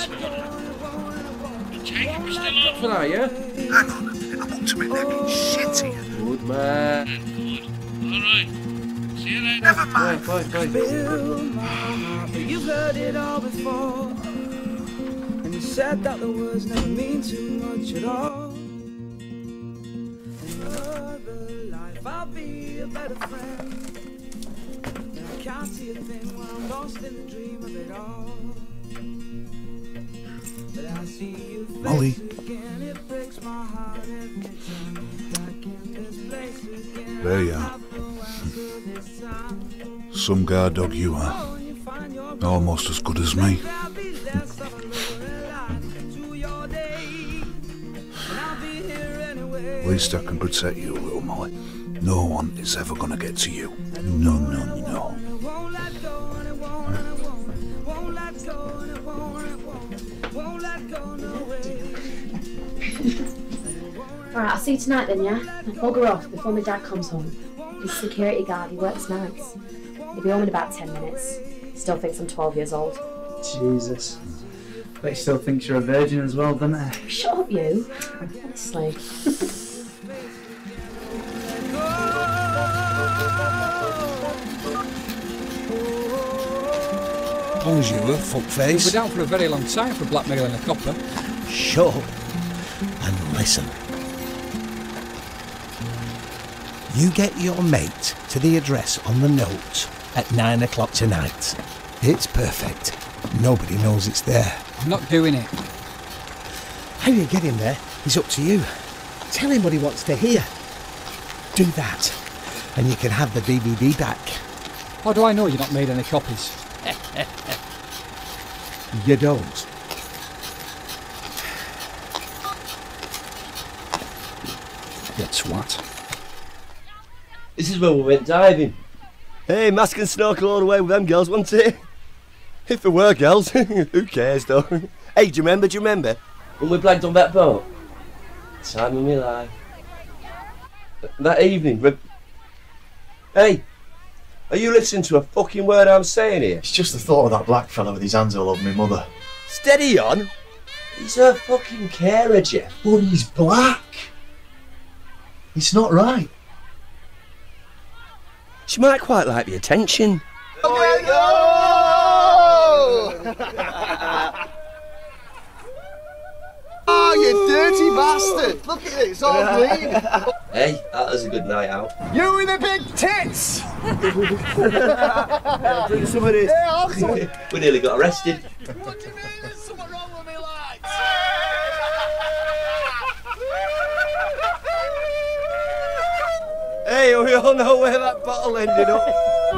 Take it, we're still on. For that, yeah? Hang on a minute, I'm up to my neck in shit here. Good man. Good. Alright. See you later. Never mind. Bye, bye. But you've heard it all before. And you said that the words never mean too much at all. Another life, I'll be a better friend. And I can't see a thing when I'm lost in the dream of it all. But I see you Molly. again, it breaks my heart every time. Back in this place again. There you are. Some guard dog you are. Almost as good as me. Least I can protect you, little Molly. No one is ever gonna get to you. No, no, no. Alright, I'll see you tonight then, yeah? I'll bugger off before my dad comes home. He's security guard, he works nights. He'll be home in about 10 minutes. Still thinks I'm 12 years old. Jesus. But he still thinks you're a virgin as well, doesn't he? Shut up, you. Honestly. As long as you were fuckface. We're down for a very long time for blackmailing a copper. Shut up and listen. You get your mate to the address on the note at 9 o'clock tonight. It's perfect. Nobody knows it's there. I'm not doing it. How you get him there is up to you. Tell him what he wants to hear. Do that, and you can have the DVD back. How do I know you've not made any copies? You don't. Get swat. This is where we went diving. Hey, mask and snorkel all the way with them girls, wasn't it? If there were girls, who cares though? Hey, do you remember? When we blagged on that boat? Time of my life. That evening, Hey, are you listening to a fucking word I'm saying here? It's just the thought of that black fella with his hands all over my mother. Steady on. He's her fucking carer, Jeff. But he's black. It's not right. She might quite like the attention. Oh, you dirty bastard! Look at it, it's all green. Hey, that was a good night out. You with the big tits! Bring some of this. Yeah, I'll some. We nearly got arrested. What do you mean there's something wrong with me, lads? Hey, we all know where that bottle ended up.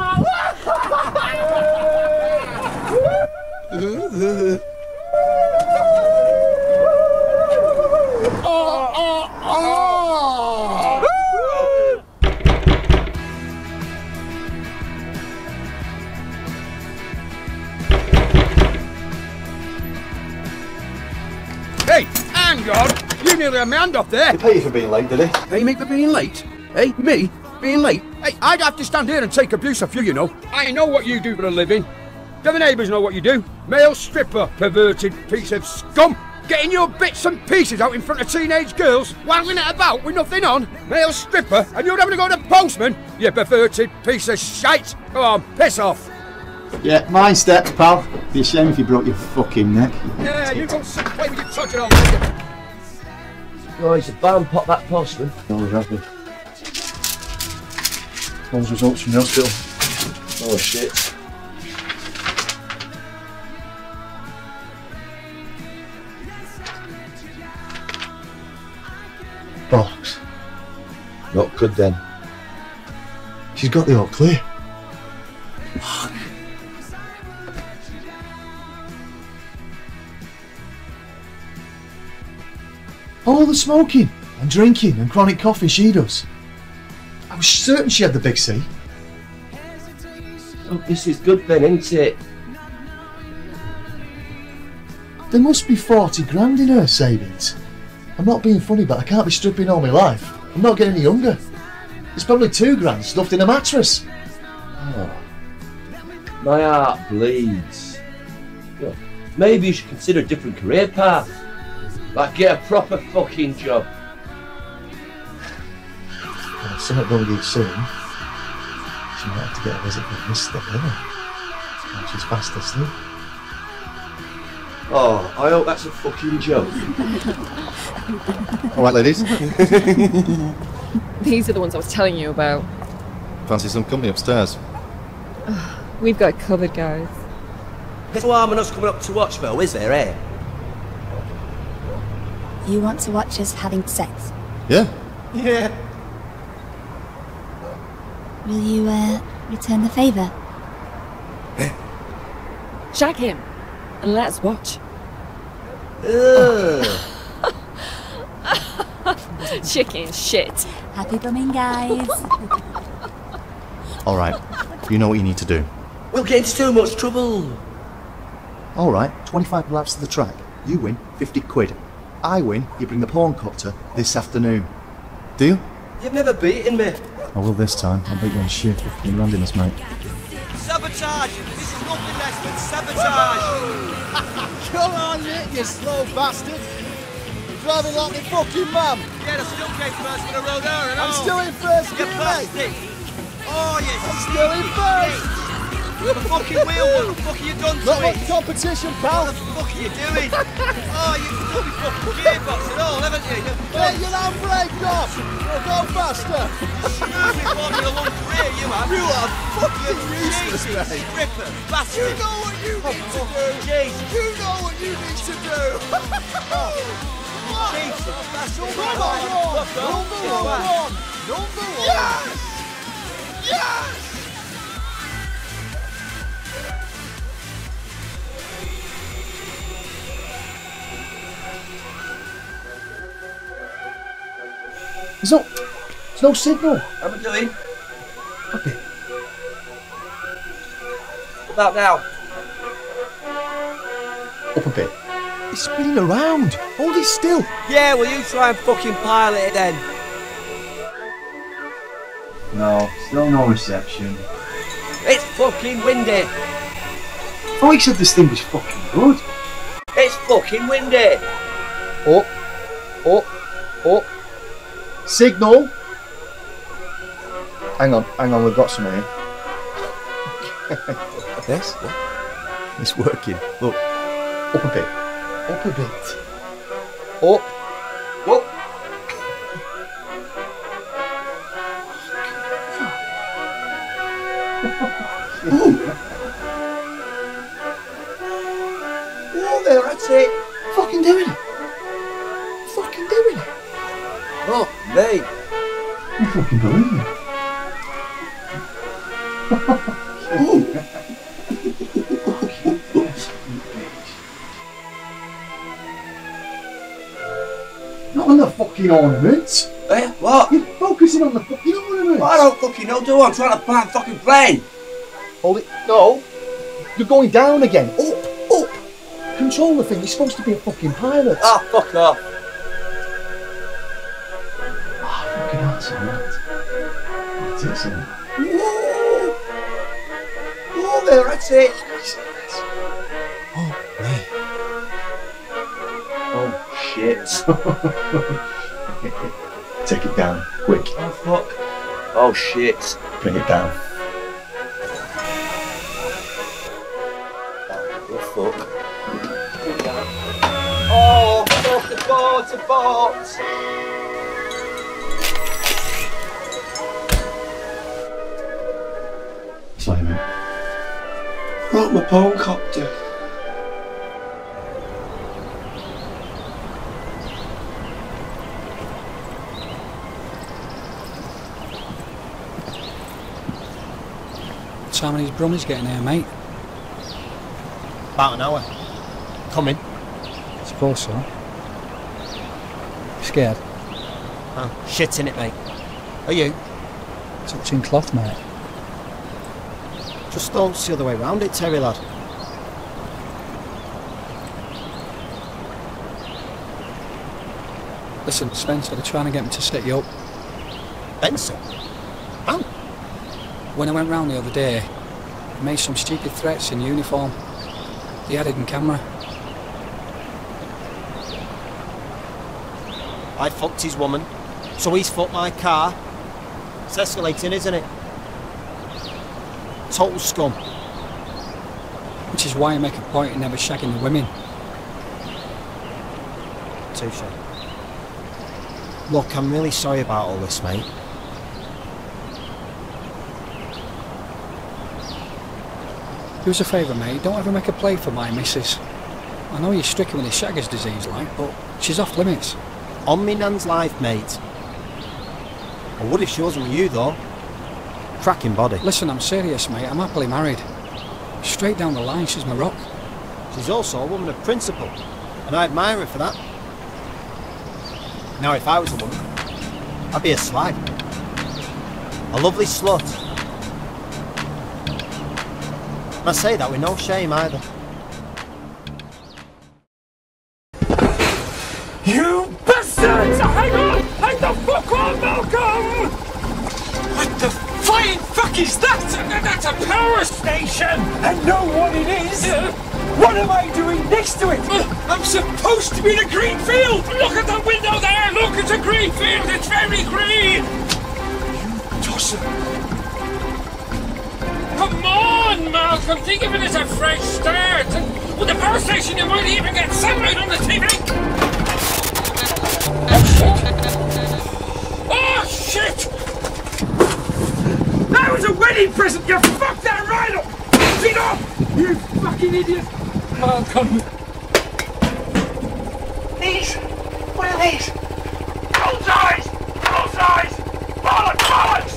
Hey, hang on! You nearly had my hand off there! They pay you for being late, did they? Pay me for being late? Hey, me? Being late? Hey, I'd have to stand here and take abuse off you, you know. I know what you do for a living. Do the neighbours know what you do? Male stripper, perverted piece of scum! Getting your bits and pieces out in front of teenage girls, waggling it about with nothing on? Male stripper, and you're having to go to postman? You perverted piece of shite! Go on, piss off! Yeah, mine steps, pal. Be a shame if you broke your fucking neck. Yeah, you go sit and play with your touch it all, will you? Oh, he's a bam, pop that postman. Always has been. Those results from the hospital. Oh, shit. Bollocks. Not good then. She's got the all clear. All the smoking and drinking and chronic coughing she does. I was certain she had the big C. Oh, this is good then, isn't it? There must be 40 grand in her savings. I'm not being funny, but I can't be stripping all my life. I'm not getting any younger. There's probably 2 grand stuffed in a mattress. Oh. My heart bleeds. Well, maybe you should consider a different career path. Like get a proper fucking job. Well, if something don't get soon, she might have to get a visit from Mr. Billy. And she's fast asleep. Oh, I hope that's a fucking joke. Alright, ladies. These are the ones I was telling you about. Fancy some company upstairs? We've got it covered, guys. There's no harm in us coming up to watch, though, is there, eh? You want to watch us having sex? Yeah. Yeah. Will you, return the favour? Shag him, and let us watch. Chicken shit. Happy bumming, guys. Alright, you know what you need to do. We'll get into too much trouble. Alright, 25 laps to the track. You win 50 quid. I win, you bring the porn copter this afternoon. Deal? You've never beaten me. I will this time. I'll beat you on sheer fucking randomness, mate. Sabotage! This is nothing less than sabotage! Come on, you slow bastard! You're driving like my fucking mum! Yeah, I still came first for the road there and I'm still in first you gear, plastic! mate! Oh, you I'm still in first! The fucking wheel, what the fuck have you done to Not it? much competition, pal! What the fuck are you doing? Oh, you've done my fucking gearbox and all, haven't you? Get your handbrake off! We'll go faster! You've been walking a long career, you have. You are fucking useless, Jesus, mate! stripper, bastard! You know what you need to do! Jesus! You know what you need to do! Jesus, that's all Come on, Number one! Yes! Yes! There's no signal. How am I doing? Up it. What about now? Up a bit. It's spinning around. Hold it still. Yeah, well you try and fucking pilot it then. No, still no reception. It's fucking windy. Oh, he said this thing was fucking good. It's fucking windy. Up. Signal. Hang on, we've got some here. Yes? What? It's working. Look. Up a bit. Up. Whoa. Oh, there, that's it. Fucking doing it. Oh, mate. I fucking believe it. Not on the fucking ornaments. Eh? What? You're focusing on the fucking ornaments. I don't fucking know, do I? I'm trying to plan fucking plane. Hold it. No. You're going down again. Up. Control the thing. You're supposed to be a fucking pilot. Ah, fuck off. Fucking answer that. That's it, isn't it? Oh, there, that's it. Oh, mate. Oh, shit. Take it down, quick. Oh, fuck. Oh, shit. Bring it down. Oh, fuck. Oh, fuck, abort. Sorry, mate. Not my phone copter. What time are these brummies getting here, mate? About an hour. Coming. I suppose so. Scared? Oh, shit in it, mate. Are you? Touching cloth, mate. Just don't see the other way round it, Terry lad. Listen, Spencer, they're trying to get me to set you up. Spencer? How? When I went round the other day, they made some stupid threats in uniform. They had it in camera. I fucked his woman, so he's fucked my car. It's escalating, isn't it? Total scum. Which is why I make a point of never shagging the women. Touche. Look, I'm really sorry about all this, mate. Do us a favour, mate, don't ever make a play for my missus. I know you're stricken with the shagger's disease, like, but she's off limits. On me nan's life, mate. I would if she wasn't with you, though. Cracking body. Listen, I'm serious, mate. I'm happily married. Straight down the line, she's my rock. She's also a woman of principle, and I admire her for that. Now, if I was a woman, I'd be a slag. A lovely slut. And I say that with no shame either. You bastards! Hang on! Hang the fuck on, Malcolm! What the flying fuck is that? That's a power station! I know what it is! What am I doing next to it? I'm supposed to be in a green field! Look at the window there! Look, it's a green field! It's very green! You tosser! Come on, Malcolm! Think of it as a fresh start! With the power station, you might even get sunlight on the TV! Oh, shit! That was a wedding present! You fucked that right up! Feet off! You fucking idiot! Malcolm! These? What are these? Bullseyes! Bullseyes! Bollocks!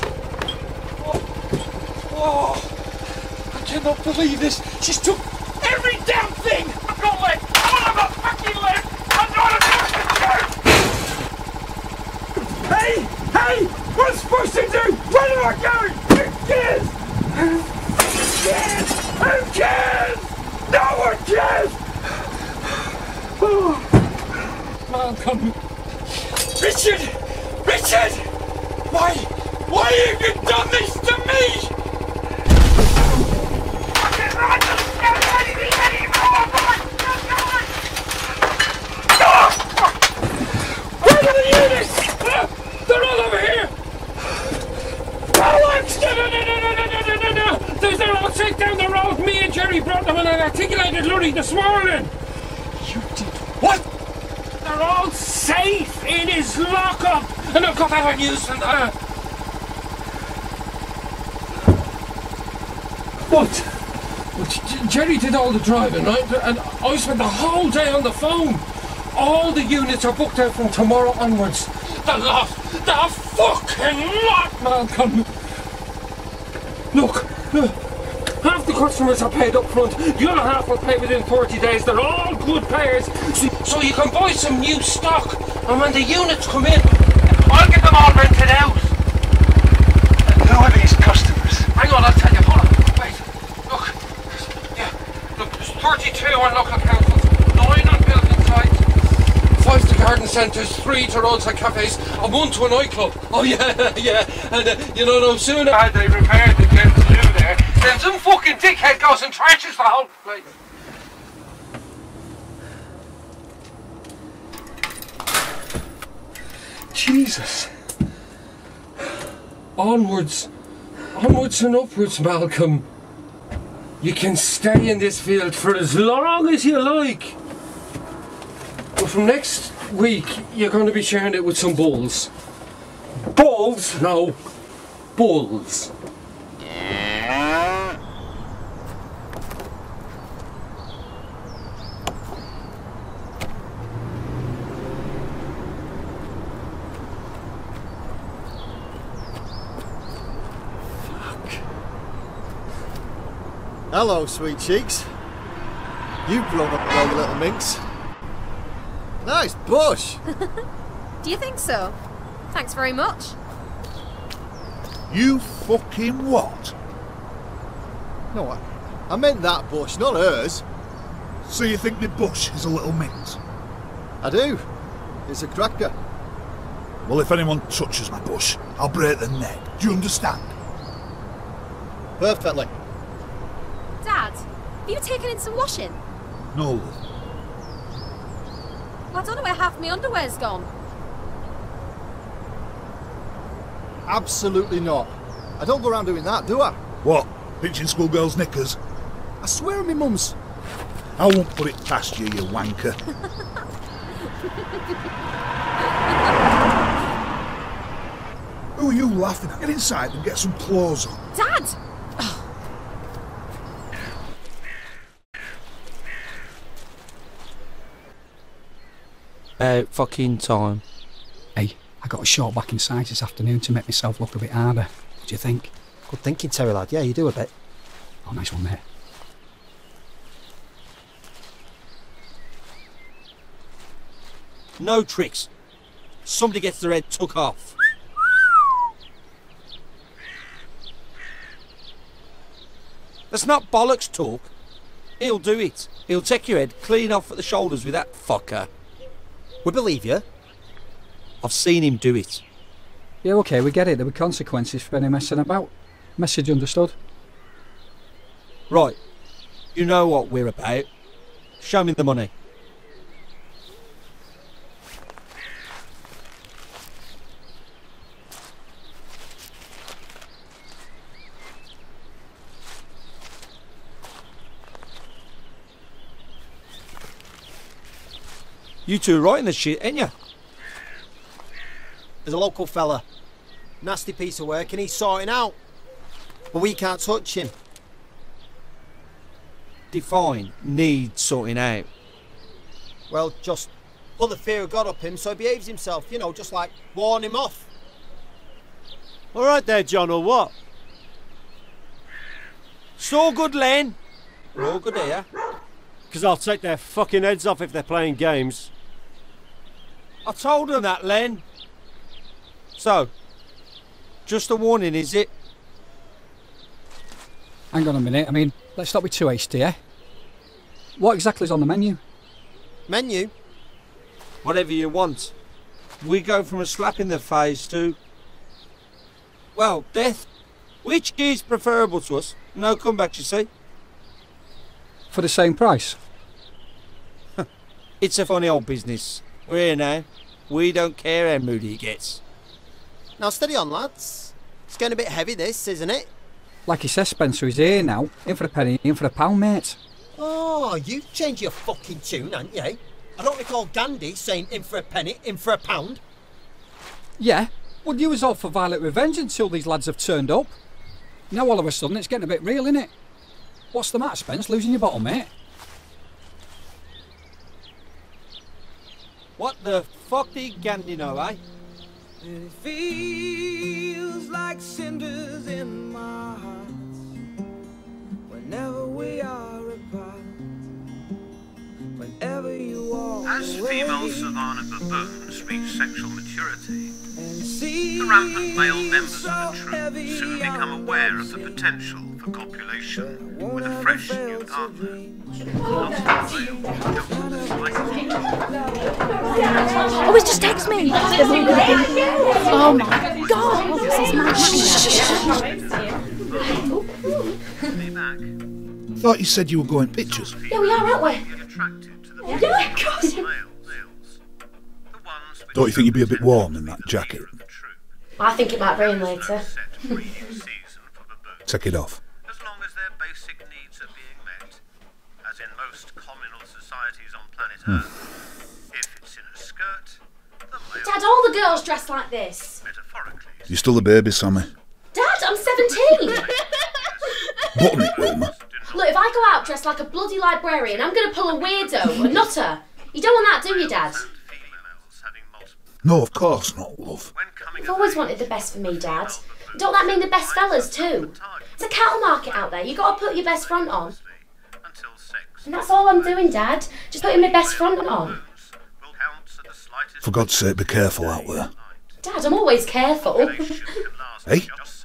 Oh, I cannot believe this! She's took every damn thing! I've got left! I've got fucking left! I'm not a prostitute! Hey! Hey! What am I supposed to do? Where am I going? Who cares? Who cares? Who cares? No one cares! Oh. Malcolm! Richard! Richard! Why have you done this to me? Where are the units? They're all over here! Alex! No! They're all safe down the road. Me and Jerry brought them in an articulated lorry this morning. You did what? They're all safe in his lockup. And I've got better news than that. What? Jerry did all the driving, right? And I spent the whole day on the phone. All the units are booked out from tomorrow onwards. The lot! The fucking lot, Malcolm! Look, half the customers are paid up front, the other half will pay within 30 days. They're all good payers, so you can buy some new stock. And when the units come in, I'll get them all rented out. Who are these customers? Hang on, I'll tell you. Hold on, wait. Look, there's 32 on local councils, 9 on building sites, 5 to garden centres, 3 to roadside cafes, and 1 to a nightclub. Oh yeah. And you know, no sooner had they repaired the Gen 2 there, then some fucking dickhead goes and trashes the whole place. Jesus. Onwards and upwards, Malcolm. You can stay in this field for as long as you like. But from next week, you're going to be sharing it with some bulls. Bulls? No, bulls. Hello, sweet cheeks. You've grown up well, you little minx. Nice bush. Do you think so? Thanks very much. You fucking what? No, I meant that bush, not hers. So you think the bush is a little minx? I do. It's a cracker. Well, if anyone touches my bush, I'll break their neck. Do you understand? Perfectly. Dad, have you taken in some washing? No, love. Well, I don't know where half my underwear's gone. Absolutely not. I don't go around doing that, do I? What? Pinching schoolgirls' knickers? I swear on my mum's. I won't put it past you, you wanker. Who are you laughing at? Get inside and get some clothes on. Dad! About fucking time. Hey, I got a shot back inside this afternoon to make myself look a bit harder. What do you think? Good thinking, Terry lad. Yeah, you do a bit. Oh, nice one, mate. No tricks. Somebody gets their head took off. That's not bollocks talk. He'll do it. He'll take your head clean off at the shoulders with that fucker. We believe you. I've seen him do it. Yeah, okay, we get it. There were consequences for any messing about. Message understood. Right. You know what we're about. Show me the money. You two right in the shit, ain't you? There's a local fella. Nasty piece of work and he's sorting out. But we can't touch him. Define needs sorting out. Well, just put the fear of God up him so he behaves himself, you know, just like warn him off. All right there, John, or what? So good, Len. We're all good here. Because I'll take their fucking heads off if they're playing games. I told them that, Len. So, just a warning, is it? Hang on a minute. I mean, let's not be too hasty, eh? What exactly is on the menu? Menu? Whatever you want. We go from a slap in the face to... Well, death. Which is preferable to us? No comeback, you see. For the same price? It's a funny old business. We're here now. We don't care how moody he gets. Now steady on, lads. It's getting a bit heavy, this, isn't it? Like he says, Spencer, he's here now. In for a penny, in for a pound, mate. Oh, you've changed your fucking tune, haven't you? I don't recall Gandhi saying in for a penny, in for a pound. Yeah, well, you was all for violent revenge until these lads have turned up. Now all of a sudden it's getting a bit real, innit? What's the matter, Spence? Losing your bottle, mate? What the fuck did Gandhi know, eh? It feels like cinders in my heart whenever we are apart. Whenever you walk As away, female savanna baboons reach sexual maturity, the rampant male members of the troop soon become aware of the potential for copulation with a fresh new partner. Oh, it's just text me. Oh my god. This is I thought you said you were going pictures. Yeah, we are, aren't we? Yeah, of course. Don't you think you'd be a bit warm in that jacket? I think it might rain later. Take it off. As long as their basic needs are being met, as in most communal societies on planet Earth. If it's in a skirt, the male... Dad, all the girls dress like this. You're still a baby, Sammy. Dad, I'm 17! Button it, Wilma. Look, if I go out dressed like a bloody librarian, I'm going to pull a weirdo, a nutter. You don't want that, do you, Dad? No, of course not, love. You've always wanted the best for me, Dad. Don't that mean the best fellas, too? It's a cattle market out there. You've got to put your best front on. And that's all I'm doing, Dad. Just putting my best front on. For God's sake, be careful out there. Dad, I'm always careful. Hey?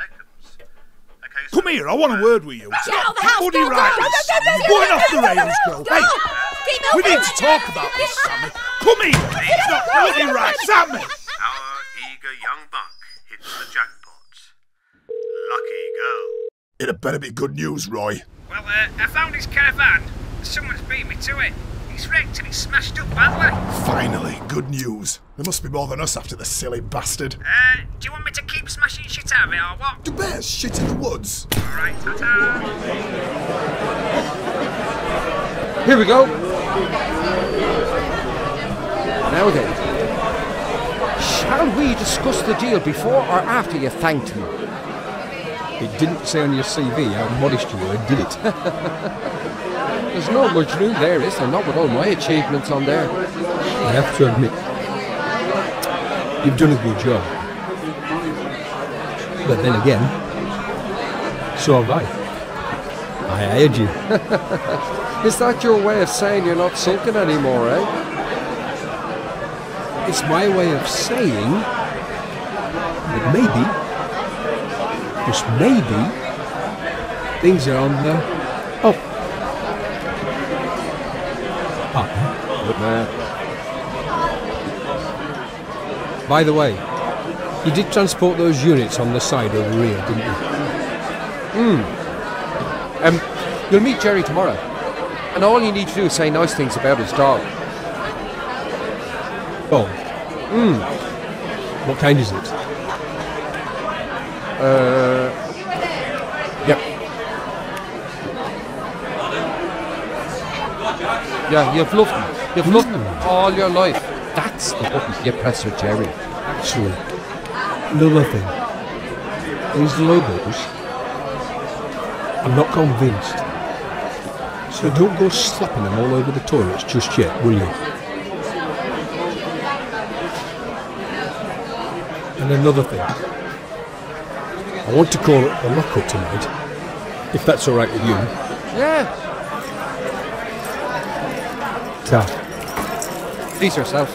Come here, I want a word with you. Get out of the house, Bloody go, right. go. You're going off the rails, girl. Go. Hey, Keep we moving. need to talk about this, Sammy. Come here. It's not bloody right, Sammy. Our eager young buck hits the jackpot. Lucky girl. It had better be good news, Roy. Well, I found his caravan. Someone's beat me to it. It's wrecked and it's smashed up badly. Finally, good news. There must be more than us after the silly bastard. Do you want me to keep smashing shit out of it or what? Do bears shit in the woods? Alright, ta-ta. Here we go. Now then, shall we discuss the deal before or after you thanked me? It didn't say on your CV how modest you were, did it? There's not much new there, is there? Not with all my achievements on there. I have to admit, you've done a good job. But then again, so have I. I hired you. Is that your way of saying you're not sulking anymore, eh? It's my way of saying that maybe, just maybe, things are on the up. Good man. By the way, you did transport those units on the side over here, didn't you? You'll meet Jerry tomorrow. And all you need to do is say nice things about his dog. Oh. What kind is it? Yep. Yeah, you've loved him. You've loved him all your life. That's the button you press with Jerry. Actually, another thing. These logos, I'm not convinced. So don't go slapping them all over the toilets just yet, will you? And another thing. I want to call it the lockup tonight, if that's alright with you. Yeah. Ta. Please yourself.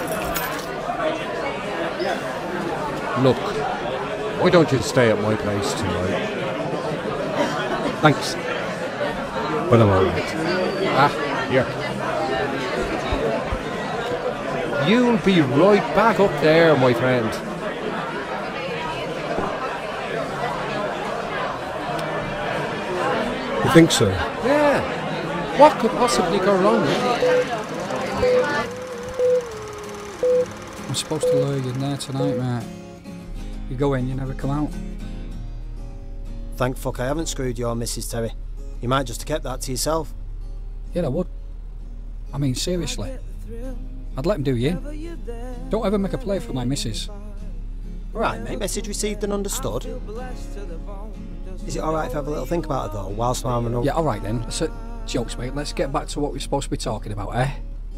Look, why don't you stay at my place tonight? Thanks. But I'm alright. Here. You'll be right back up there, my friend. You think so? Yeah. What could possibly go wrong? I'm supposed to lure you in there tonight, mate. You go in, you never come out. Thank fuck I haven't screwed your Mrs. Terry. You might just have kept that to yourself. Yeah, I would. I mean, seriously. I'd let him do you in. Don't ever make a play for my missus. Alright, mate, message received and understood. Is it alright if I have a little think about it though, whilst I'm on? Yeah, alright then. So, jokes, mate. Let's get back to what we're supposed to be talking about, eh?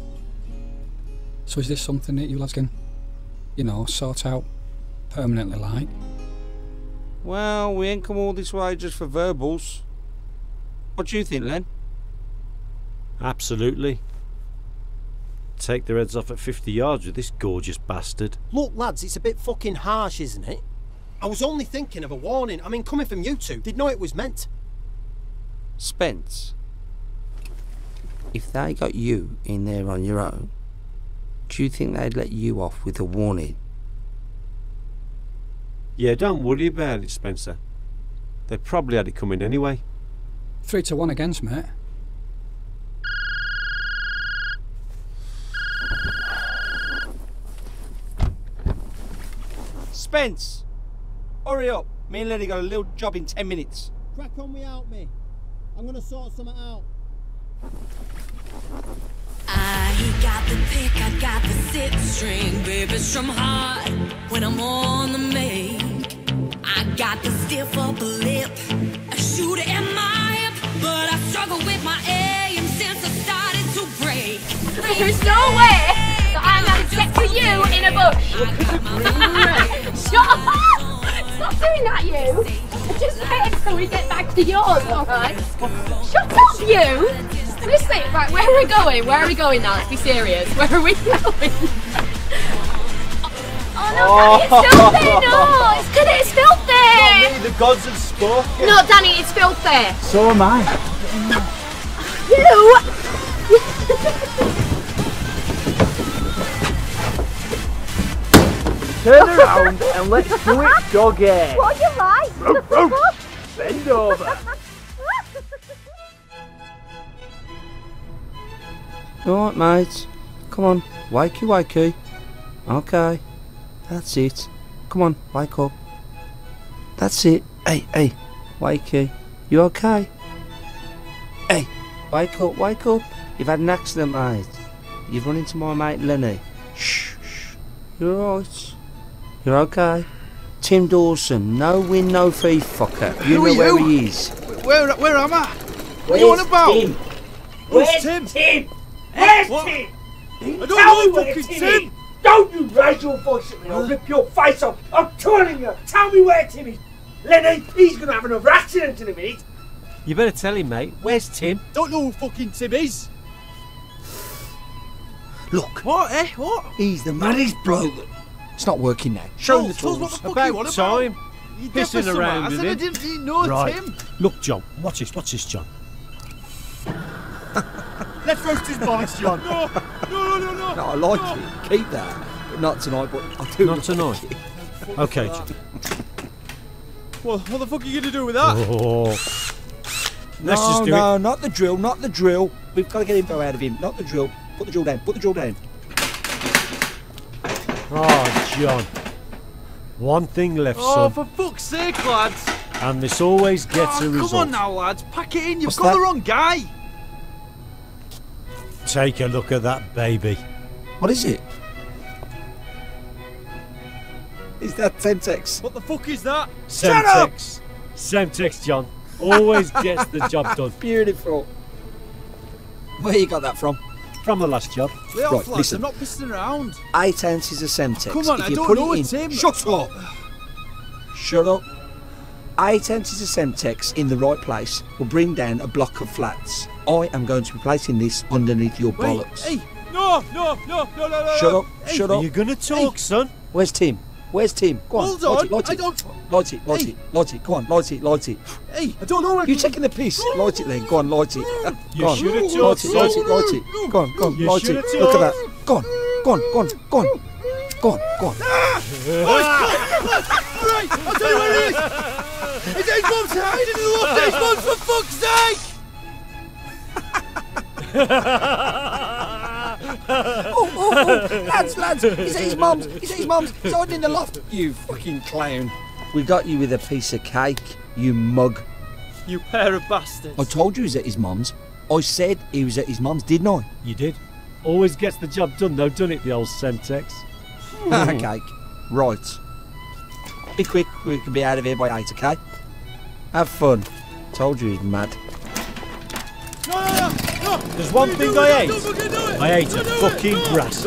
So is this something that you lads can, you know, sort out permanently, like? Well, we ain't come all this way just for verbals. What do you think, Len? Absolutely. Take their heads off at 50 yards with this gorgeous bastard. Look, lads, it's a bit fucking harsh, isn't it? I was only thinking of a warning. I mean, coming from you two, they'd know it was meant. Spence, if they got you in there on your own, do you think they'd let you off with a warning? Yeah, don't worry about it, Spencer. They probably had it coming anyway. 3-1 against, mate. Spence! Hurry up! Me and Lenny got a little job in 10 minutes. Crack on without me. I'm gonna sort something out. I got the pick, I got the six string, baby's from hard when I'm on the make. I got the stiff upper lip, a shooter in my hip, but I struggle with my aim since I started to break. There's no way that I'm having sex with you in a bush. Shut up! Stop doing that, you. Just wait until we get back to yours, alright? Shut up, you! Listen, right, where are we going? Where are we going now? Let's be serious. Where are we going? Oh no, Danny, it's filthy! No, it's good, it's filthy! Not me, the gods have spoken. No, Danny, it's filthy! So am I. You! Turn around and let's do it, doggy. What do you like? Roof, roof. Bend over. Alright, mate. Come on. Wakey, wakey. Okay. That's it. Come on, wake up. That's it. Hey, hey. Wakey. You okay? Hey, wake up, wake up. You've had an accident, mate. You've run into my mate Lenny. Shh, shh. You're alright. You're okay. Tim Dawson, no win, no fee, fucker. You know where he is. Where am I? What are you on about? Tim? Where's Tim? Tim? Where's What? Tim? I don't Tell me know where fucking Tim Tim. is. Don't you raise your voice at me, I'll rip your face off. I'm telling you. Tell me where Tim is. Lenny, he's going to have another accident in a minute. You better tell him, mate. Where's Tim? Don't know who fucking Tim is. Look. What, eh? What? He's the maddest bloke. It's not working now. Show Oh, the tell us what tools. the fuck you want About about. time. You Pissing deaf or around something? with I him. said I didn't know Right. Tim. Look, John. Watch this, John. Let's roast his bollocks, John. No. No, I like it. Keep that. But not tonight, but I do. Not like tonight. it. Okay, John. Well, what the fuck are you going to do with that? Oh. Let's just do no, it. not the drill, not the drill. We've got to get info out of him. Not the drill. Put the drill down. Put the drill down. Oh, John. One thing left, Oh, son. for fuck's sake, lads. And this always gets a Come result. on now, lads. Pack it in. You've What's got that? the wrong guy. Take a look at that baby. What is it? Is that Semtex? What the fuck is that? Shut up! Semtex. Semtex, John. Always gets the job done. Beautiful. Where you got that from? From the last job. Lay off, Right, lads. listen. I'm not pissing around. 8 ounces of Semtex. Come on, if I you don't put know it in, it's him. Shut up. Shut up. 8 ounces of Semtex in the right place will bring down a block of flats. I am going to be placing this underneath your Wait, bollocks. hey. No. Shut up. Hey, Shut Are up. you going to talk, son? Where's Tim? Where's Tim? Go on. Hold on, Light I it. don't... Light it. Light Hey. it. Light it. Go on. Light it. Light it. Hey, I don't know where... You taking the piss? Light it then. Go on. Light it. You Go on. should have Light talked, it. Light it. son. Light it. Go on. Go on. You Light should it. have Look at talked. that. Go on. Go on. Go on. Go on. Go on. Go on. Right, I'll tell you where it is. His mum's hiding in the loft! His mum's, for fuck's sake! Lads, he's at his mum's, he's hiding in the loft. You fucking clown. We got you with a piece of cake, you mug. You pair of bastards. I told you he was at his mum's. I said he was at his mum's, didn't I? You did. Always gets the job done though, doesn't it, the old Semtex? Cake. Right. Be quick, we can be out of here by 8, okay? Have fun. Told you he's mad. No. There's one thing I hate. I hate a fucking grass.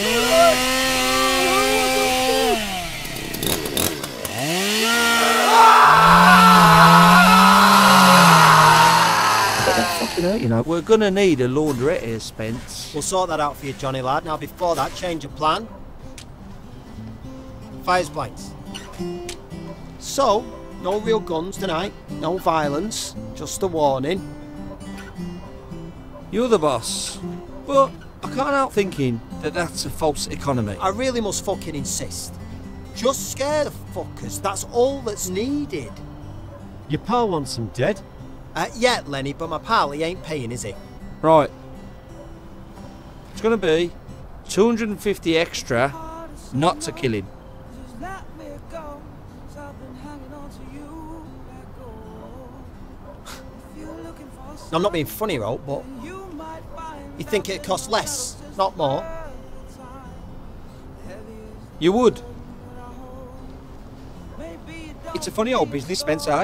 You know, we're gonna need a laundrette here, Spence. We'll sort that out for you, Johnny lad. Now, before that, change of plan. Fires blanks. So, no real guns tonight, no violence, just a warning. You're the boss, but I can't help thinking that that's a false economy. I really must fucking insist. Just scare the fuckers, that's all that's needed. Your pal wants them dead. Yeah, Lenny, but my pal, he ain't paying, is he? Right. It's gonna be 250 extra, not to kill him. I'm not being funny, Ro, but you think it'd cost less, not more? You would. It's a funny old business, Spence, eh?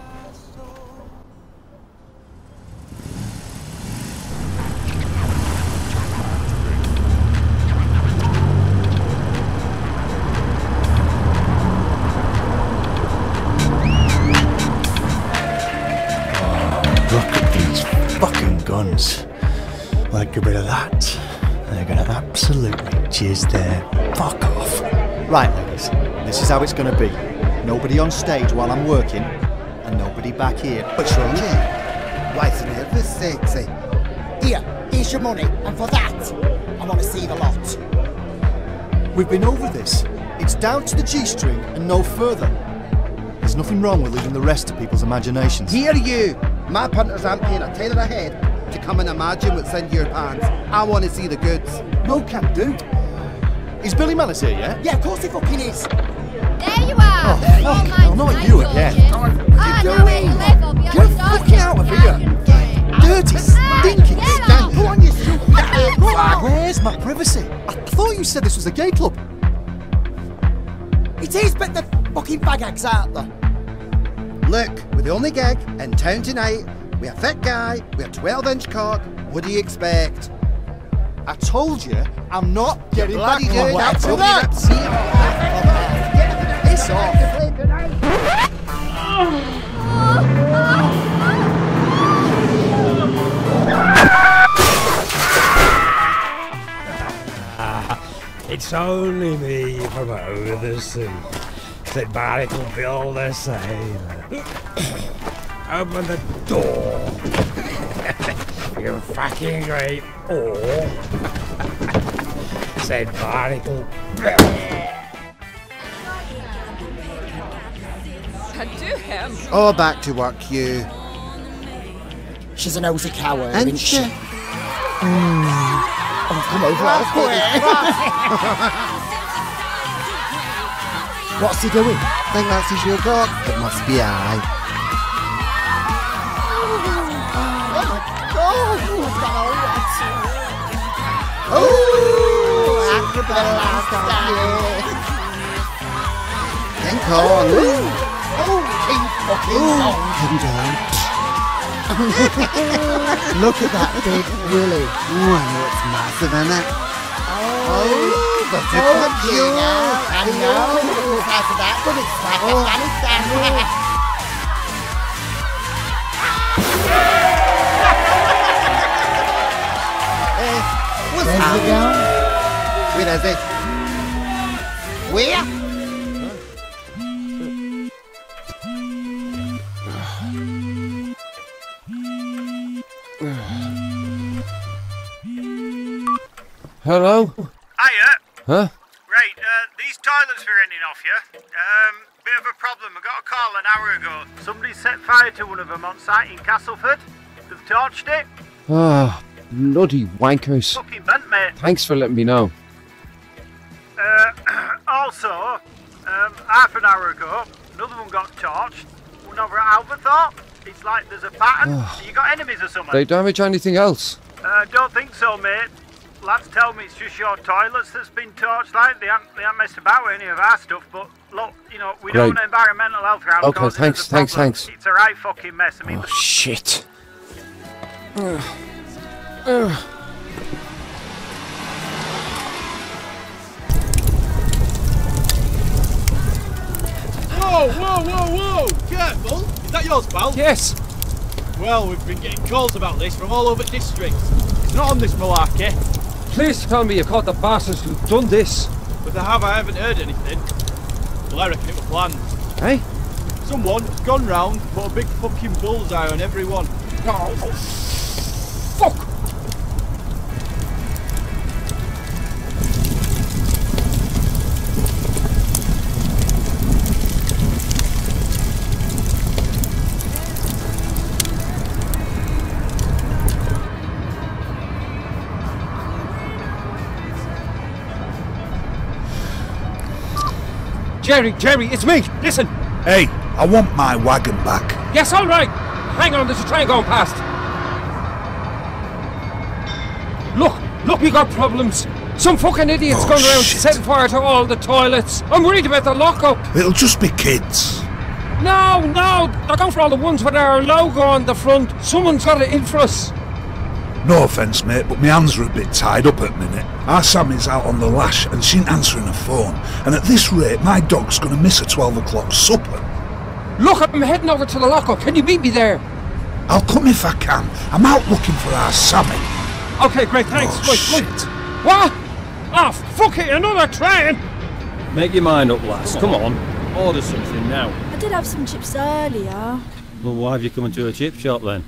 Guns. Like a bit of that, they're gonna absolutely jizz their fuck off. Right, ladies, this is how it's gonna be. Nobody on stage while I'm working, and nobody back here. What's wrong? Why so nervous, sexy? Here's your money, and for that, I want to see the lot. We've been over this. It's down to the G-string and no further. There's nothing wrong with leaving the rest to people's imaginations. Hear you! My punters aren't paying a tailor ahead to come and imagine what's in your pants. I want to see the goods. No can do. Is Billy Manners here yet? Yeah, of course he fucking is. There you are. Oh, fuck hell, not you again. What are you doing? Get the fuck out of here. Dirty, stinking skank. Go on, you stupid. Where's my privacy? I thought you said this was a gay club. It is, but the fucking fag out there. Look, we're the only gig in town tonight. We're a fit guy, we're 12-inch cock. What do you expect? I told you, I'm not getting back Bloody on good, that. that's that. Piss off. It's only me from over the sea, said Barnacle Bill the sailor. Open the door, you fucking great whore, said Barnacle Bill. Do him. Oh, back to work, you. She's a nosy coward, And isn't she? she- Oh, come over, I'll put it. What's he doing? Think that's his real cock? It must be I. Oh, after the last time. Think on. Oh, King fucking Look at that big willy. Oh, I know it's massive, isn't it? Oh, but it's cute. I know. After that, but it's like Afghanistan. What's happening? Where is it? Where? Hello? Hiya. Huh? Right, these toilets for renting off you. Bit of a problem. I got a call an hour ago. Somebody set fire to one of them on site in Castleford. They've torched it. Ah, bloody wankers. Fucking bent, mate. Thanks for letting me know. Also, half an hour ago, another one got torched. One over at Alberthorpe. It's like there's a pattern. You got enemies or something? They damage anything else? Don't think so, mate. Lads tell me it's just your toilets that's been torched. Like they haven't messed about with any of our stuff. But look, you know, we don't want environmental health round. Okay, thanks. It's a right fucking mess. I mean, oh shit. Whoa! Careful! Is that yours, pal? Yes! Well, we've been getting calls about this from all over districts. It's not on this malarkey. Please tell me you caught the bastards who've done this. But I haven't heard anything. Well, I reckon it was planned. Hey? Someone's gone round, put a big fucking bullseye on everyone. Oh, fuck! Jerry, it's me! Listen! Hey, I want my wagon back. Yes, all right! Hang on, there's a train going past. Look, we got problems. Some fucking idiot's going around setting fire to all the toilets. I'm worried about the lockup. It'll just be kids. No, they're going for all the ones with our logo on the front. Someone's got it in for us. No offence, mate, but my hands are a bit tied up at the minute. Our Sammy's out on the lash and she ain't answering her phone. And at this rate, my dog's going to miss a 12 o'clock supper. Look, I'm heading over to the lockup. Can you meet me there? I'll come if I can. I'm out looking for our Sammy. Okay, great, thanks. Oh, shit. What? Oh, fuck it, another train! Make your mind up, lass. Come on. Order something now. I did have some chips earlier. Well, why have you come into a chip shop then?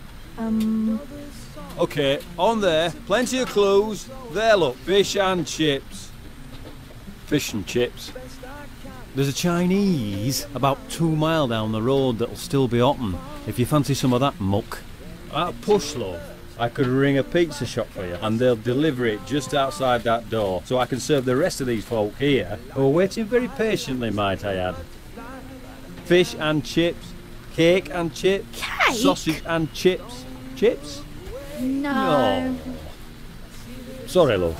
Okay, on there, plenty of clues. There, look, fish and chips. Fish and chips? There's a Chinese about 2 mile down the road that'll still be open, if you fancy some of that muck. At push, love, I could ring a pizza shop for you, and they'll deliver it just outside that door, so I can serve the rest of these folk here, who are waiting very patiently, might I add. Fish and chips, cake and chips, Cake? Sausage and chips. Chips? No. Sorry, love.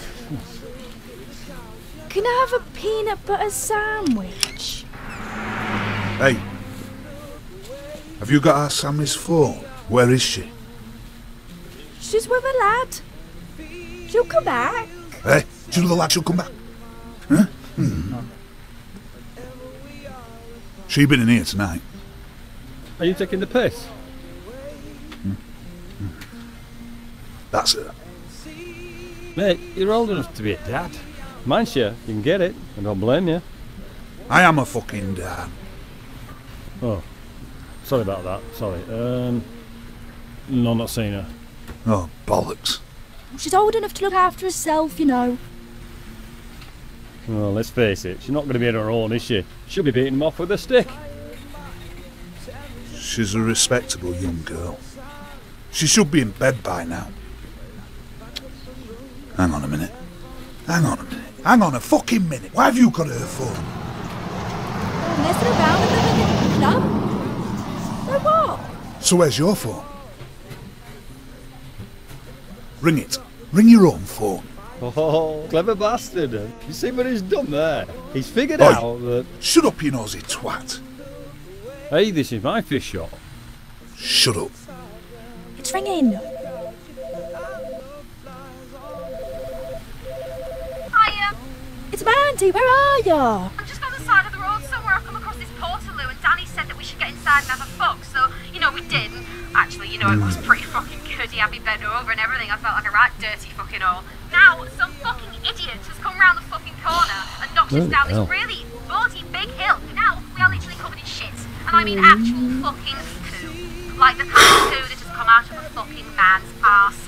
Can I have a peanut butter sandwich? Hey, have you got our Sammy's phone? Where is she? She's with a lad. She'll come back. Hey, do you know the lad she'll come back? Huh? She been in here tonight. Are you taking the piss? That's her. Mate, you're old enough to be a dad. Mind you, you can get it. I don't blame you. I am a fucking dad. Oh, sorry about that. Sorry. No, not seen her. Oh, bollocks. She's old enough to look after herself, you know. Well, let's face it. She's not going to be on her own, is she? She'll be beating him off with a stick. She's a respectable young girl. She should be in bed by now. Hang on a minute. Hang on a fucking minute. Why have you got her phone? Messing around with them in the club? So what? So where's your phone? Ring it. Ring your own phone. Oh, clever bastard. You see what he's done there? He's figured out that... Shut up, you nosy twat. Hey, this is my fish shop. Shut up. It's ringing. Hiya. It's Mandy, where are you? I'm just on the side of the road somewhere. I've come across this Portaloo and Danny said that we should get inside and have a fuck. So, we did. And actually, it was pretty fucking good. He had me bent over and everything. I felt like a right dirty fucking hole. Now, some fucking idiot has come round the fucking corner and knocked us down this really bawdy big hill. Now, we are literally covered in shit. And I mean actual fucking poo. Like the kind of poo that has come out of a fucking man's arse.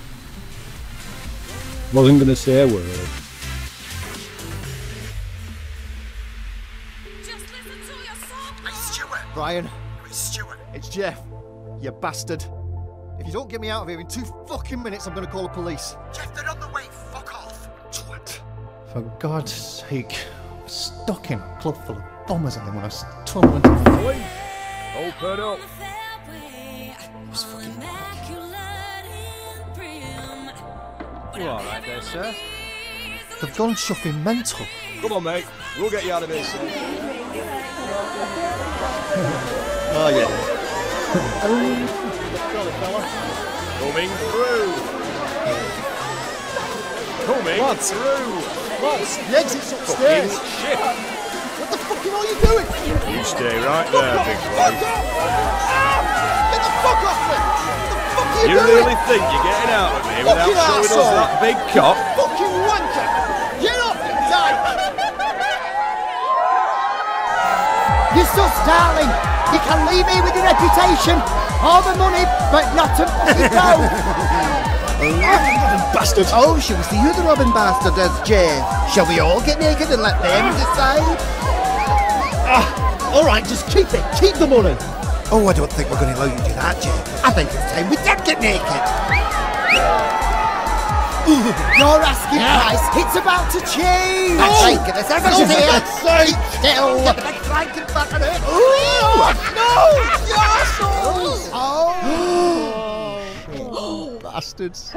Wasn't going to say a word. Brian. It's Stuart. It's Jeff. You bastard. If you don't get me out of here in 2 fucking minutes, I'm going to call the police. Jeff, they're on the way. Fuck off. Twat. For God's sake, I'm stuck in a club full of bombers and then when I was tunnelling to Police! Open up! was fucking You alright there, sir? They've gone chuffing mental. Come on, mate. We'll get you out of here soon. Oh, yeah. Coming through! Coming through! Lads, the exit's upstairs. Fucking shit! What the fuck are you doing? You stay right there, big boy. Get the fuck off me! What the fuck are you You doing? really think you're getting out of here without Fucking showing us arsehole. that big cock? Fucking wanker! Get off me, die! You sus, darling. You can leave me with your reputation, all the money, but not to fucking go. Bastard! Oh, she was the other Robin bastard, as Jay. Shall we all get naked and let them decide? All right, just keep it. Keep the money. Oh, I don't think we're going to allow you to do that, Jay. I think it's time we did get naked. Your asking price, it's about to change. Oh! Right, get this ever Oh, for here. God's sake. Still. Get the big flanking back on it. No! You assholes! Oh. Bastards.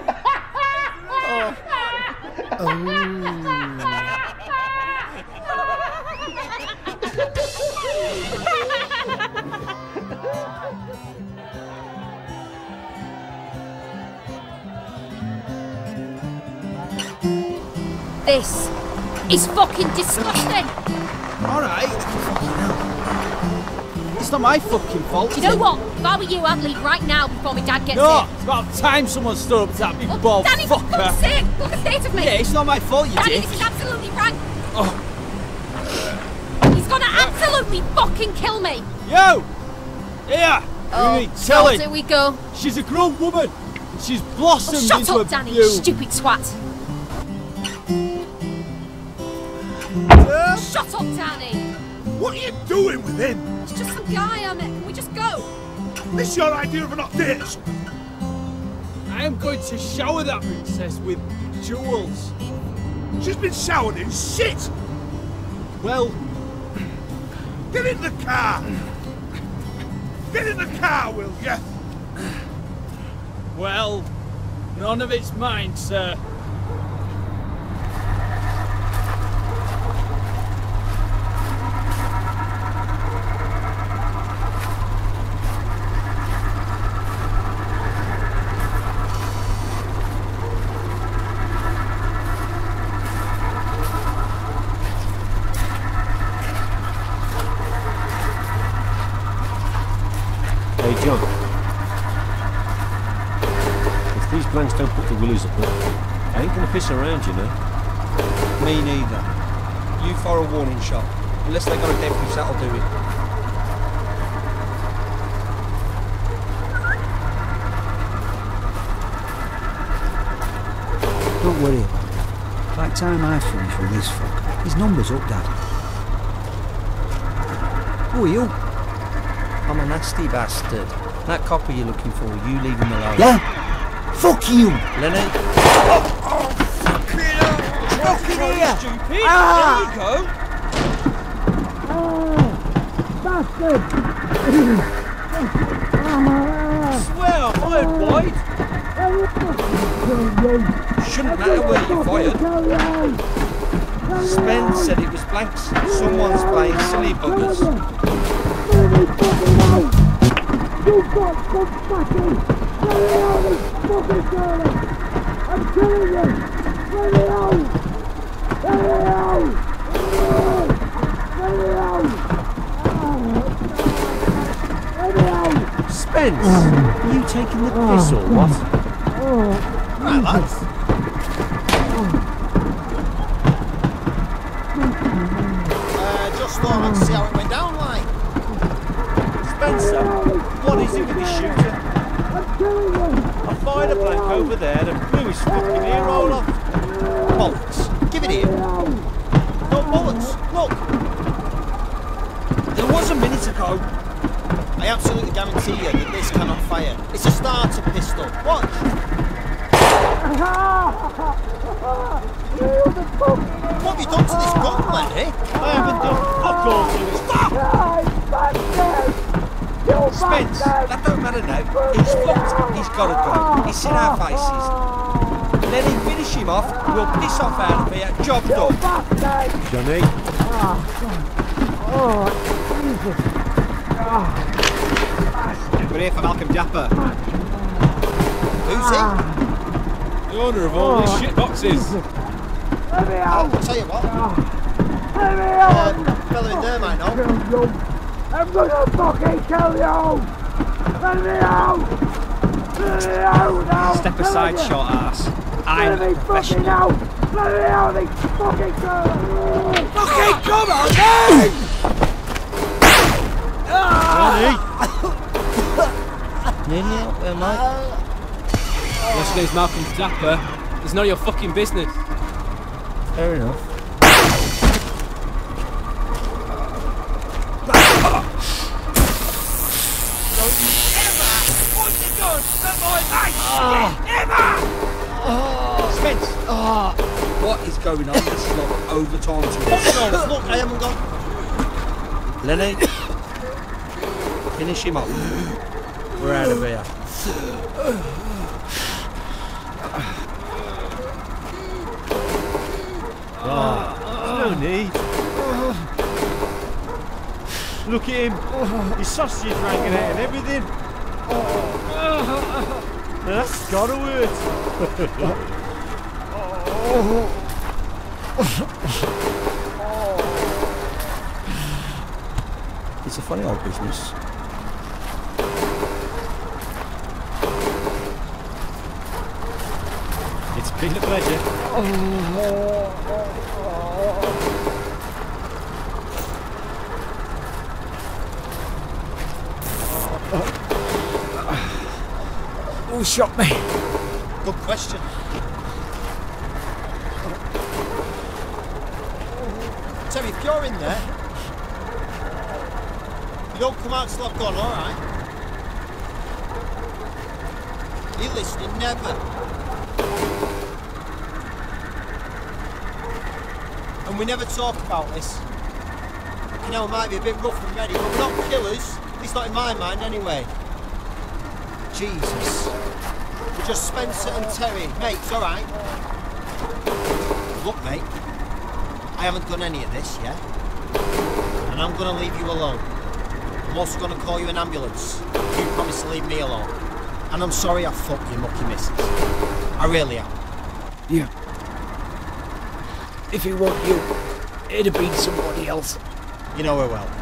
This is fucking disgusting. Alright. It's not my fucking fault. Do you know what? If I were you, I'd leave right now before my dad gets No, here. it's about time someone stood up to that big bald Danny, for fucker. fuck's sake, look at the state of me. Yeah, it's not my fault, you Danny, dick. this is absolutely right. Oh. He's gonna absolutely fucking kill me. Yo! Here! Oh, we need telling. here we go. She's a grown woman. And she's blossomed Shut into up, a Danny, you beaut. stupid twat. Shut up, Danny. What are you doing with him? It's just some guy I met. Can we just go? This your idea of an update or something? I am going to shower that princess with jewels. She's been showered in shit! Well... Get in the car! Get in the car, will ya? Well... None of it's mine, sir. Hey, John. If these blanks don't put the willies up, I ain't gonna piss around, you know. Me neither. You fire a warning shot. Unless they got a defuse, that'll do it. Don't worry about it. By the time I finish with this fucker, his number's up, Dad. Who are you? I'm a nasty bastard. That copper you're looking for, you leave him alone. Yeah? Fuck you! Lenny? Fucking here! Stupid! Ah! There Bastard! Swear I'm fired, Boyd! Shouldn't matter where you fired. Spence said it was blanks. Someone's playing silly buggers. You got some fucking... Let me out, this fucking girl! I'm killing you! Let me out! Let me out! Let me out! Let me out! Spence, are you taking the piss or what? Right, lads. Just thought I'd see how it went down, like. Spencer, what is it with this shooter? I fired a blank over there and blew his fucking ear roll off. Bollocks. Give it here. No bollocks. Look. There was a minute ago. I absolutely guarantee you that this cannot fire. It's a starter pistol. Watch. What have you done to this gun, Lenny? I haven't done fuck all to it. Stop! Spence, that don't matter now. He's fucked. He's got to go. He's in our faces. Let him finish him off. We'll piss off out of here. Job done. Johnny? We're here for Malcolm Dapper. Who's he? The owner of all these shit boxes. I'll tell you what. Fella in there might know. I'm gonna fucking kill you! Let me out! Let me out now! Step aside, short ass. I'm a professional. Let me out! They fucking kill you! Fucking come on, then! Nearly out there, mate. Your name's Malcolm Dapper. It's none of your fucking business. Fair enough. Spence! What is going on? This is like overtime to No, look, I haven't got... Lenny, finish him up. We're out of here. There's no need. Look at him. His sausage ranking out and everything. That's gotta hurt. It's a funny old business. It's been a pleasure. Who shot me? Good question. Terry, if you're in there, you don't come out till I've gone, alright? Are you listening? Never. And we never talk about this. You know, it might be a bit rough and ready, but we're not killers. At least not in my mind, anyway. Jesus. We're just Spencer and Terry. Mate, it's alright. Look, mate. I haven't done any of this, yeah? And I'm gonna leave you alone. I'm also gonna call you an ambulance. You promise to leave me alone. And I'm sorry I fucked your mucky missus. I really am. Yeah. If it weren't you, it'd have been somebody else. You know her well.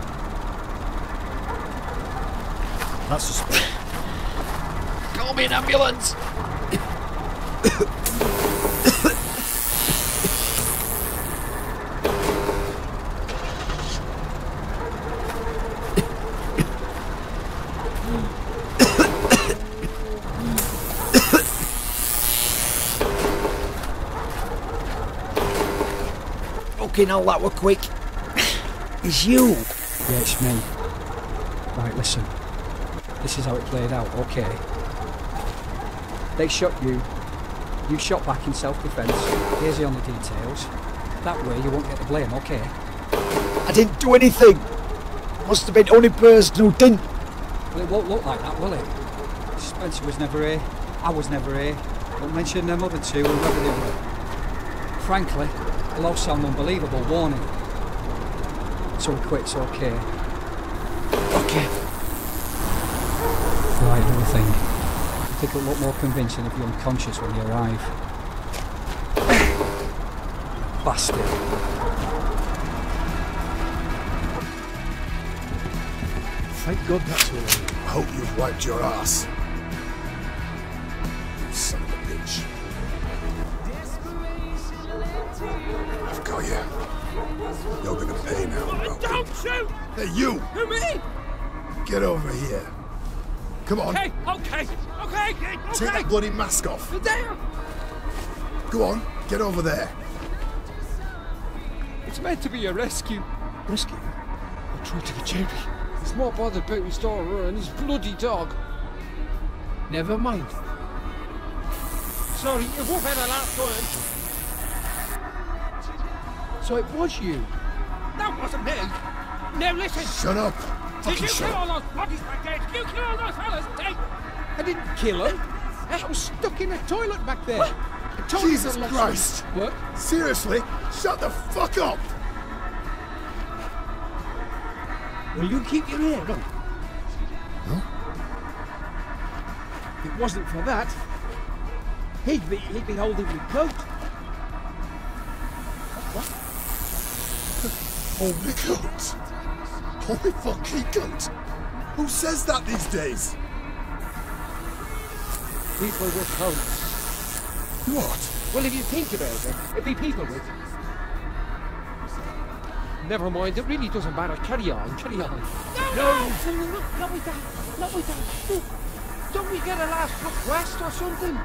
That's just... Call me an ambulance! Fucking hell, that were quick. It's you. Yeah, it's me. Right, listen. This is how it played out, okay? They shot you. You shot back in self-defence. Here's the only details. That way you won't get the blame, okay? I didn't do anything. Must have been the only person who didn't. Well, it won't look like that, will it? Spencer was never here. I was never here. Don't mention them other two, whoever they were. Frankly, it'll all sound unbelievable, warning. So we quit, it's okay. Okay. Right, another thing. I think it'll look more convincing if you're unconscious when you arrive. Bastard. Thank God that's all. I hope you've wiped your ass. You son of a bitch. I've got you. You're gonna pay now. Don't shoot! Hey, you! Who, me? Get over here. Come on. Okay. Take that bloody mask off. There. Go on, get over there. It's meant to be a rescue. Rescue? I'll try to the Jerry. He's more bothered about his daughter and his bloody dog. Never mind. Sorry, you won't have the last word. So it was you? That wasn't me. Now listen. Shut up. Did you Shut kill up. all those bodies back there? Did you kill all those fellas? I didn't kill him. I was stuck in a toilet back there. A toilet Jesus that lost Christ! me. What? Seriously? Shut the fuck up! Will you keep your ear on? Huh? If it wasn't for that, he'd be holding me coat. What? Holy coat? Holy fucking coat? Who says that these days? People with coats. What? Well, if you think about it, it'd be people with. Never mind, it really doesn't matter. Carry on, carry on. No, not with that, not with that. Don't we get a last look west or something?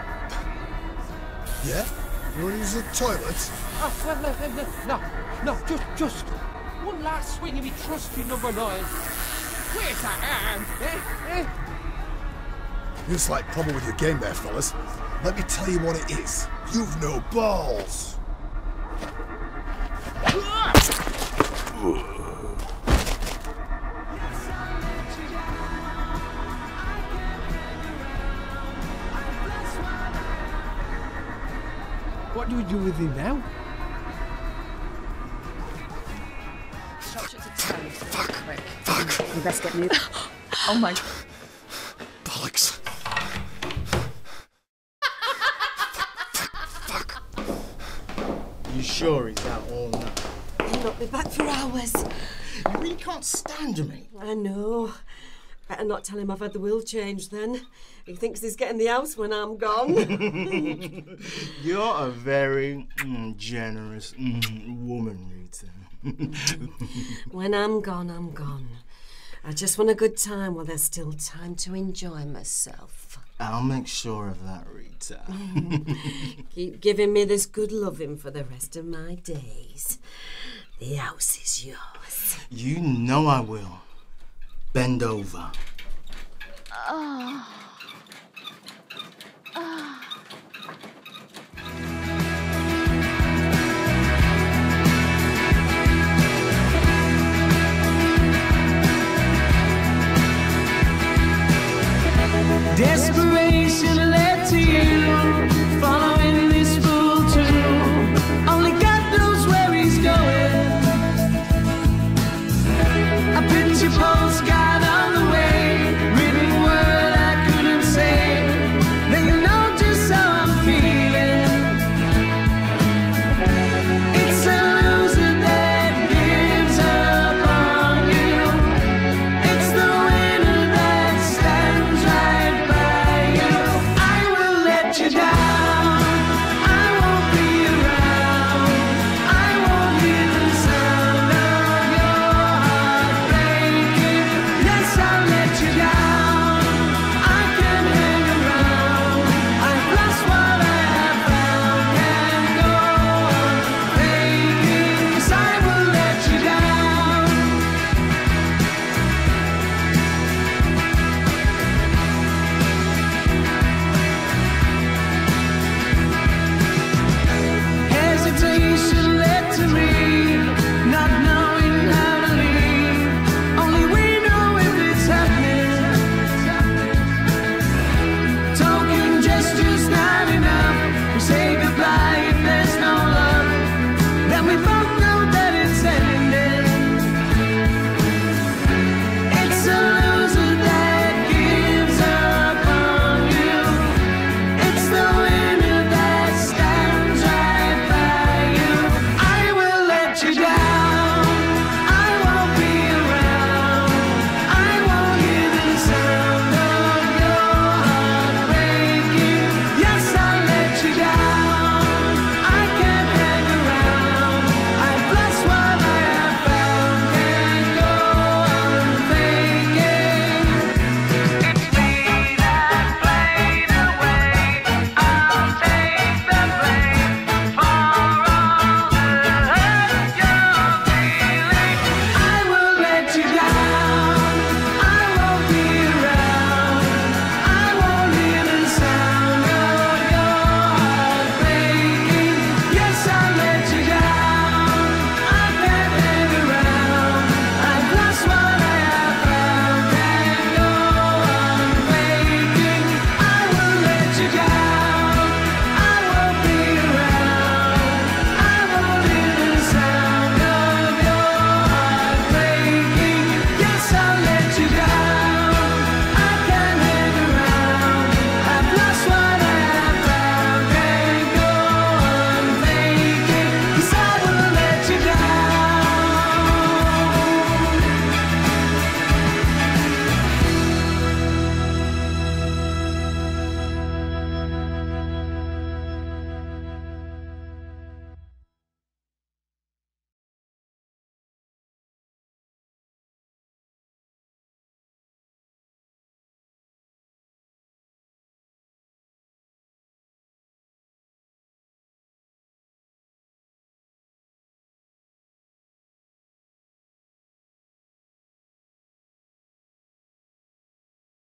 Yeah? You want to use the toilet? Oh, no, just one last swing of me trusty number 9. Where's that hand, You slight problem with your game there, fellas. Let me tell you what it is. You've no balls. What do we do with him now? Fuck. You best get moving. Oh my. Bollocks. You sure he's out all night? He'll not be back for hours. You really can't stand me. I know. Better not tell him I've had the will changed then. He thinks he's getting the house when I'm gone. You're a very generous woman, Rita. When I'm gone, I'm gone. I just want a good time while there's still time to enjoy myself. I'll make sure of that, Rita. Keep giving me this good loving for the rest of my days. The house is yours. You know I will. Bend over. Oh.